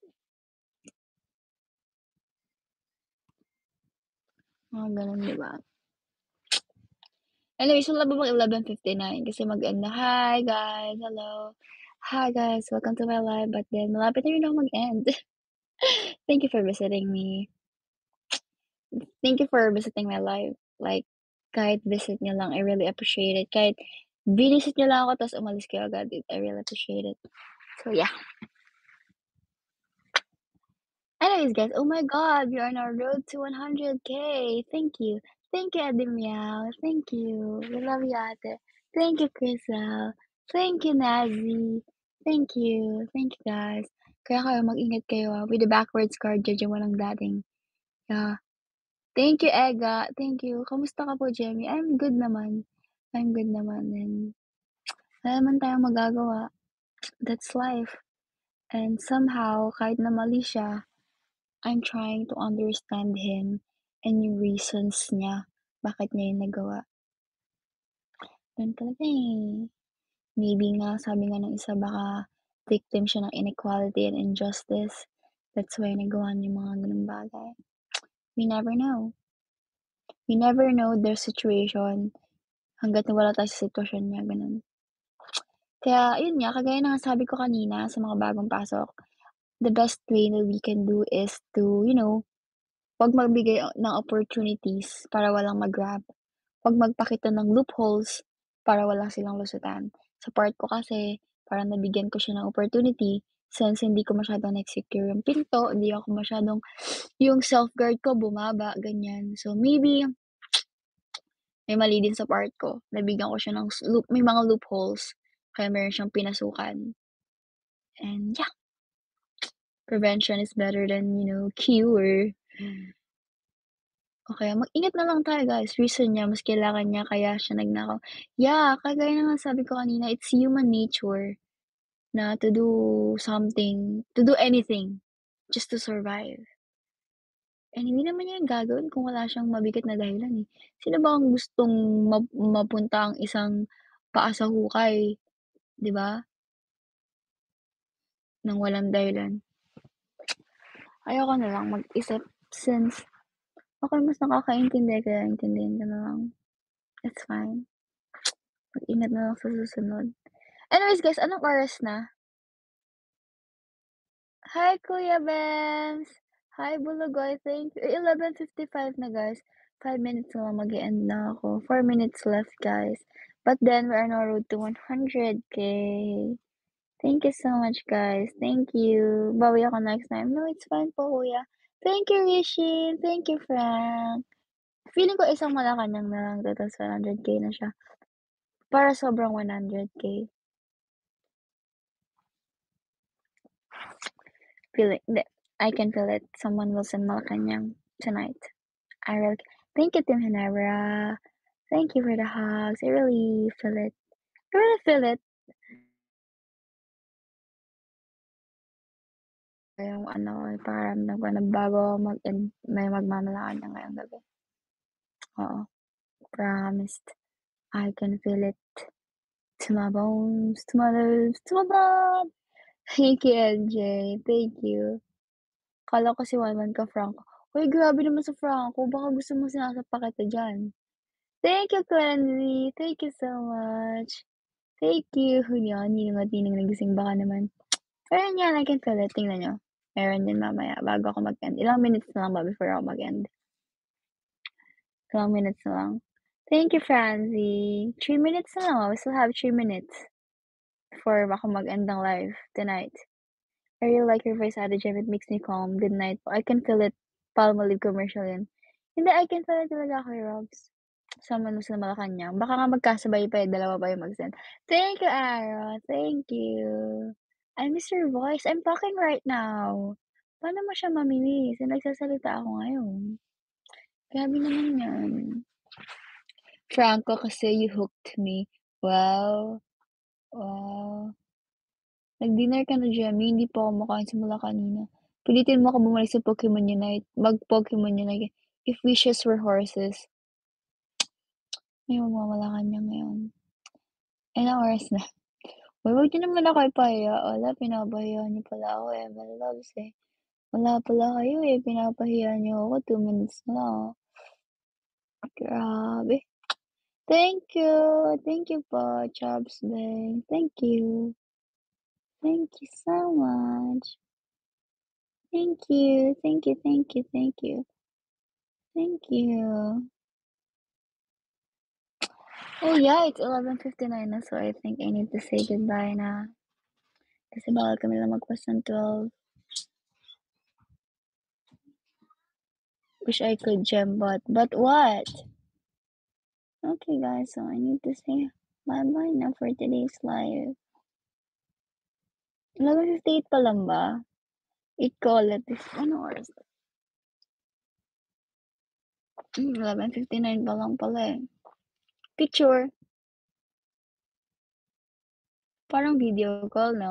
Mga gano'n, 'di ba? Anyways, wala pa bang 11:59 kasi mag-end na. Hi guys, hello. Hi guys, welcome to my live, but then malapit na rin ako mag-end. Thank you for visiting me. Thank you for visiting my live. Like, kahit visit niyo lang, I really appreciate it. Kahit binisit niyo lang ako ta's umalis kayo agad, I really appreciate it. So yeah. Anyways, guys, oh my God, we are on our road to 100K. Thank you. Thank you, Ate Meow. Thank you. We love you, Ate. Thank you, Crystal. Thank you, Nazi. Thank you. Thank you, guys. Kaya kayo, mag-ingat kayo, with the backwards card, diyan walang dating. Yeah. Thank you, Ega. Thank you. Kamusta ka po, Jemmy? I'm good naman. I'm good naman, and wala naman tayong magagawa. That's life. And somehow, kahit na mali siya, I'm trying to understand him and yung reasons niya, bakit niya yun nagawa. Ganun talaga, eh. Maybe nga, sabi nga ng isa, baka victim siya ng inequality and injustice. That's why nagawa niya yung mga gano'ng bagay. We never know. We never know their situation hangga't wala tayo sa sitwasyon niya, gano'n. Kaya yun nga, kagaya ng sabi ko kanina sa mga bagong pasok, the best way that we can do is to, 'wag magbigay ng opportunities para walang mag-grab. 'Wag magpakita ng loopholes para wala silang lusutan. Sa part ko kasi, parang nabigyan ko siya ng opportunity since hindi ko masyadong na-secure yung pinto, hindi ako masyadong yung self-guard ko bumaba, ganyan. So, maybe may mali din sa part ko, nabigyan ko siya ng may mga loopholes, kaya meron siyang pinasukan. And yeah, prevention is better than, cure. O kaya mag-ingat na lang tayo guys, reason niya mas kailangan niya kaya siya nagnakaw. Yeah, kagaya na ng sabi ko kanina, it's human nature na to do something, to do anything just to survive. And hindi naman niya 'yun gagawin kung wala siyang mabigat na dahilan, eh. Sino ba ang gustong mapunta ang isang paa sa hukay, 'di ba, ng walang dahilan? Ayoko na lang mag-isip since ako'y mas nakakaintindi kaya intindihin ko na lang. It's fine, mag-ingat na lang sa susunod. Anyways guys, anong oras na? Hi Kuya Benz! Hi Bulugoy, thank you. 11:55 na guys. 5 minutes na lang mag-e-end na ako. 4 minutes left guys. But then we're on our road to 100K. Thank you so much guys. Thank you. Bawi ako next time. No, it's fine po kuya. Thank you Rishin. Thank you Frank. Feeling ko isang Malacanang na lang 'to tas 100K na siya. Para sobrang 100K. Feel it, hindi, I can feel it. Someone will send Malacanang tonight. I really thank you, Team Ginebra. Thank you for the hugs. I really feel it. I really feel it. Yung ano, pakiramdam ko na bago ako mag-end, may magmamalakad na ngayong gabi. Oo, promised. I can feel it to my bones, to my nerves, to my blood. Thank you, MJ. Thank you. Akala ko si Wanwan ka, Franco. Uy, grabe naman sa Franco. Baka gusto mo sinasapak kita diyan. Thank you, Cleansy. Thank you so much. Thank you. Yan, ninong at ninong nagising baka naman. Pero yan, I can feel it. Tingnan niyo. Meron din mamaya bago ako mag-end. Ilang minutes na lang ba before ako mag-end? Ilang minutes na lang. Thank you, Francie. 3 minutes na lang. We still have 3 minutes before ako mag-end ng live tonight. I really like your voice, Ate Jem. It makes me calm. Good night po. I can feel it. Palmolive commercial yun. Hindi, I can feel it talaga kay Robs. Someone sa Malacanang. Baka nga magkasabay pa, dalawa pa yung mag-send. Thank you, Ara. Thank you. I miss your voice. I'm talking right now. Paano mo siya mami-miss? Eh, nagsasalita ako ngayon. Grabe naman yan. Franco kasi you hooked me. Wow, wow. Nag-dinner ka na, Jemmy, hindi pa ako kumakain simula kanina. Pilitin mo ako bumalik sa Pokemon Unite, mag-Pokemon Unite. If wishes were horses. Ay, magmamala ka niya ngayon. Ilang oras na? Uy, wag niyo naman ako ipahiya. Wala, pinapahiya niyo pala ako, eh, my loves, eh. Wala pala kayo, eh, pinapahiya niyo ako, 2 minutes na lang, oh. Grabe. Thank you po, Chubs Bay. Thank you. Thank you so much. Thank you, thank you, thank you, thank you. Thank you. Oh, yeah, it's 11:59 na, so I think I need to say goodbye na. Kasi bawal kami lumagpas ng 12. Wish I could gem, but what? Okay, guys, so I need to say bye-bye now for today's live. 11:58 pa lang ba? 8 ko ulit is ano oras? 11:59 pa lang pala, eh. Picture. Parang video call, 'no?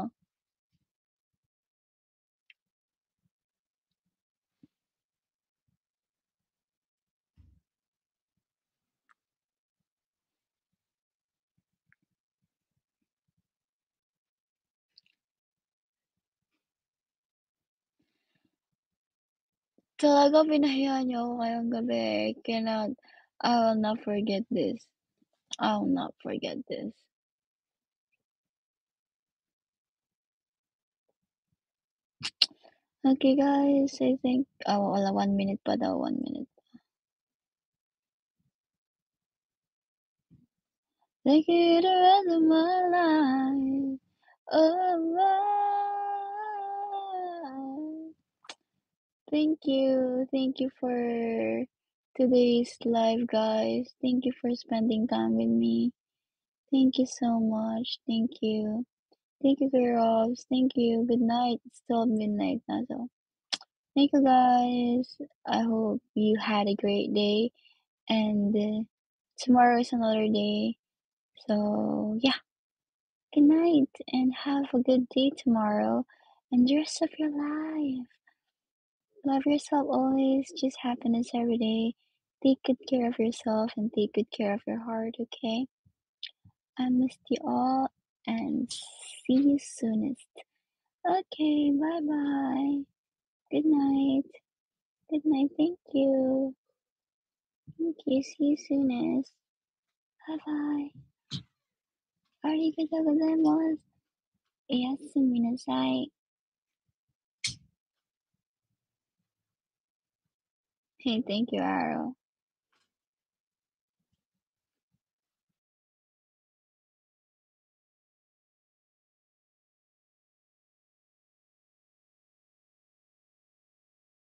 Talaga pinahiya niyo ako ngayong gabi, I will not forget this. I will not forget this. Okay, guys, I think wala 1 minute pa daw, 1 minute. Take you the rest of my life. Oh, thank you for today's live, guys. Thank you for spending time with me. Thank you so much. Thank you. Thank you, girls. Thank you. Good night. It's still midnight now, so thank you, guys. I hope you had a great day, and tomorrow is another day. So yeah, good night, and have a good day tomorrow, and the rest of your life. Love yourself always. Just happiness every day. Take good care of yourself and take good care of your heart. Okay. I missed you all, and see you soonest. Okay, bye bye. Good night. Good night. Thank you. Thank you. See you soonest. Bye bye. Arigatou gozaimasu. Oyasumi nasai. Hey, thank you, Arrow.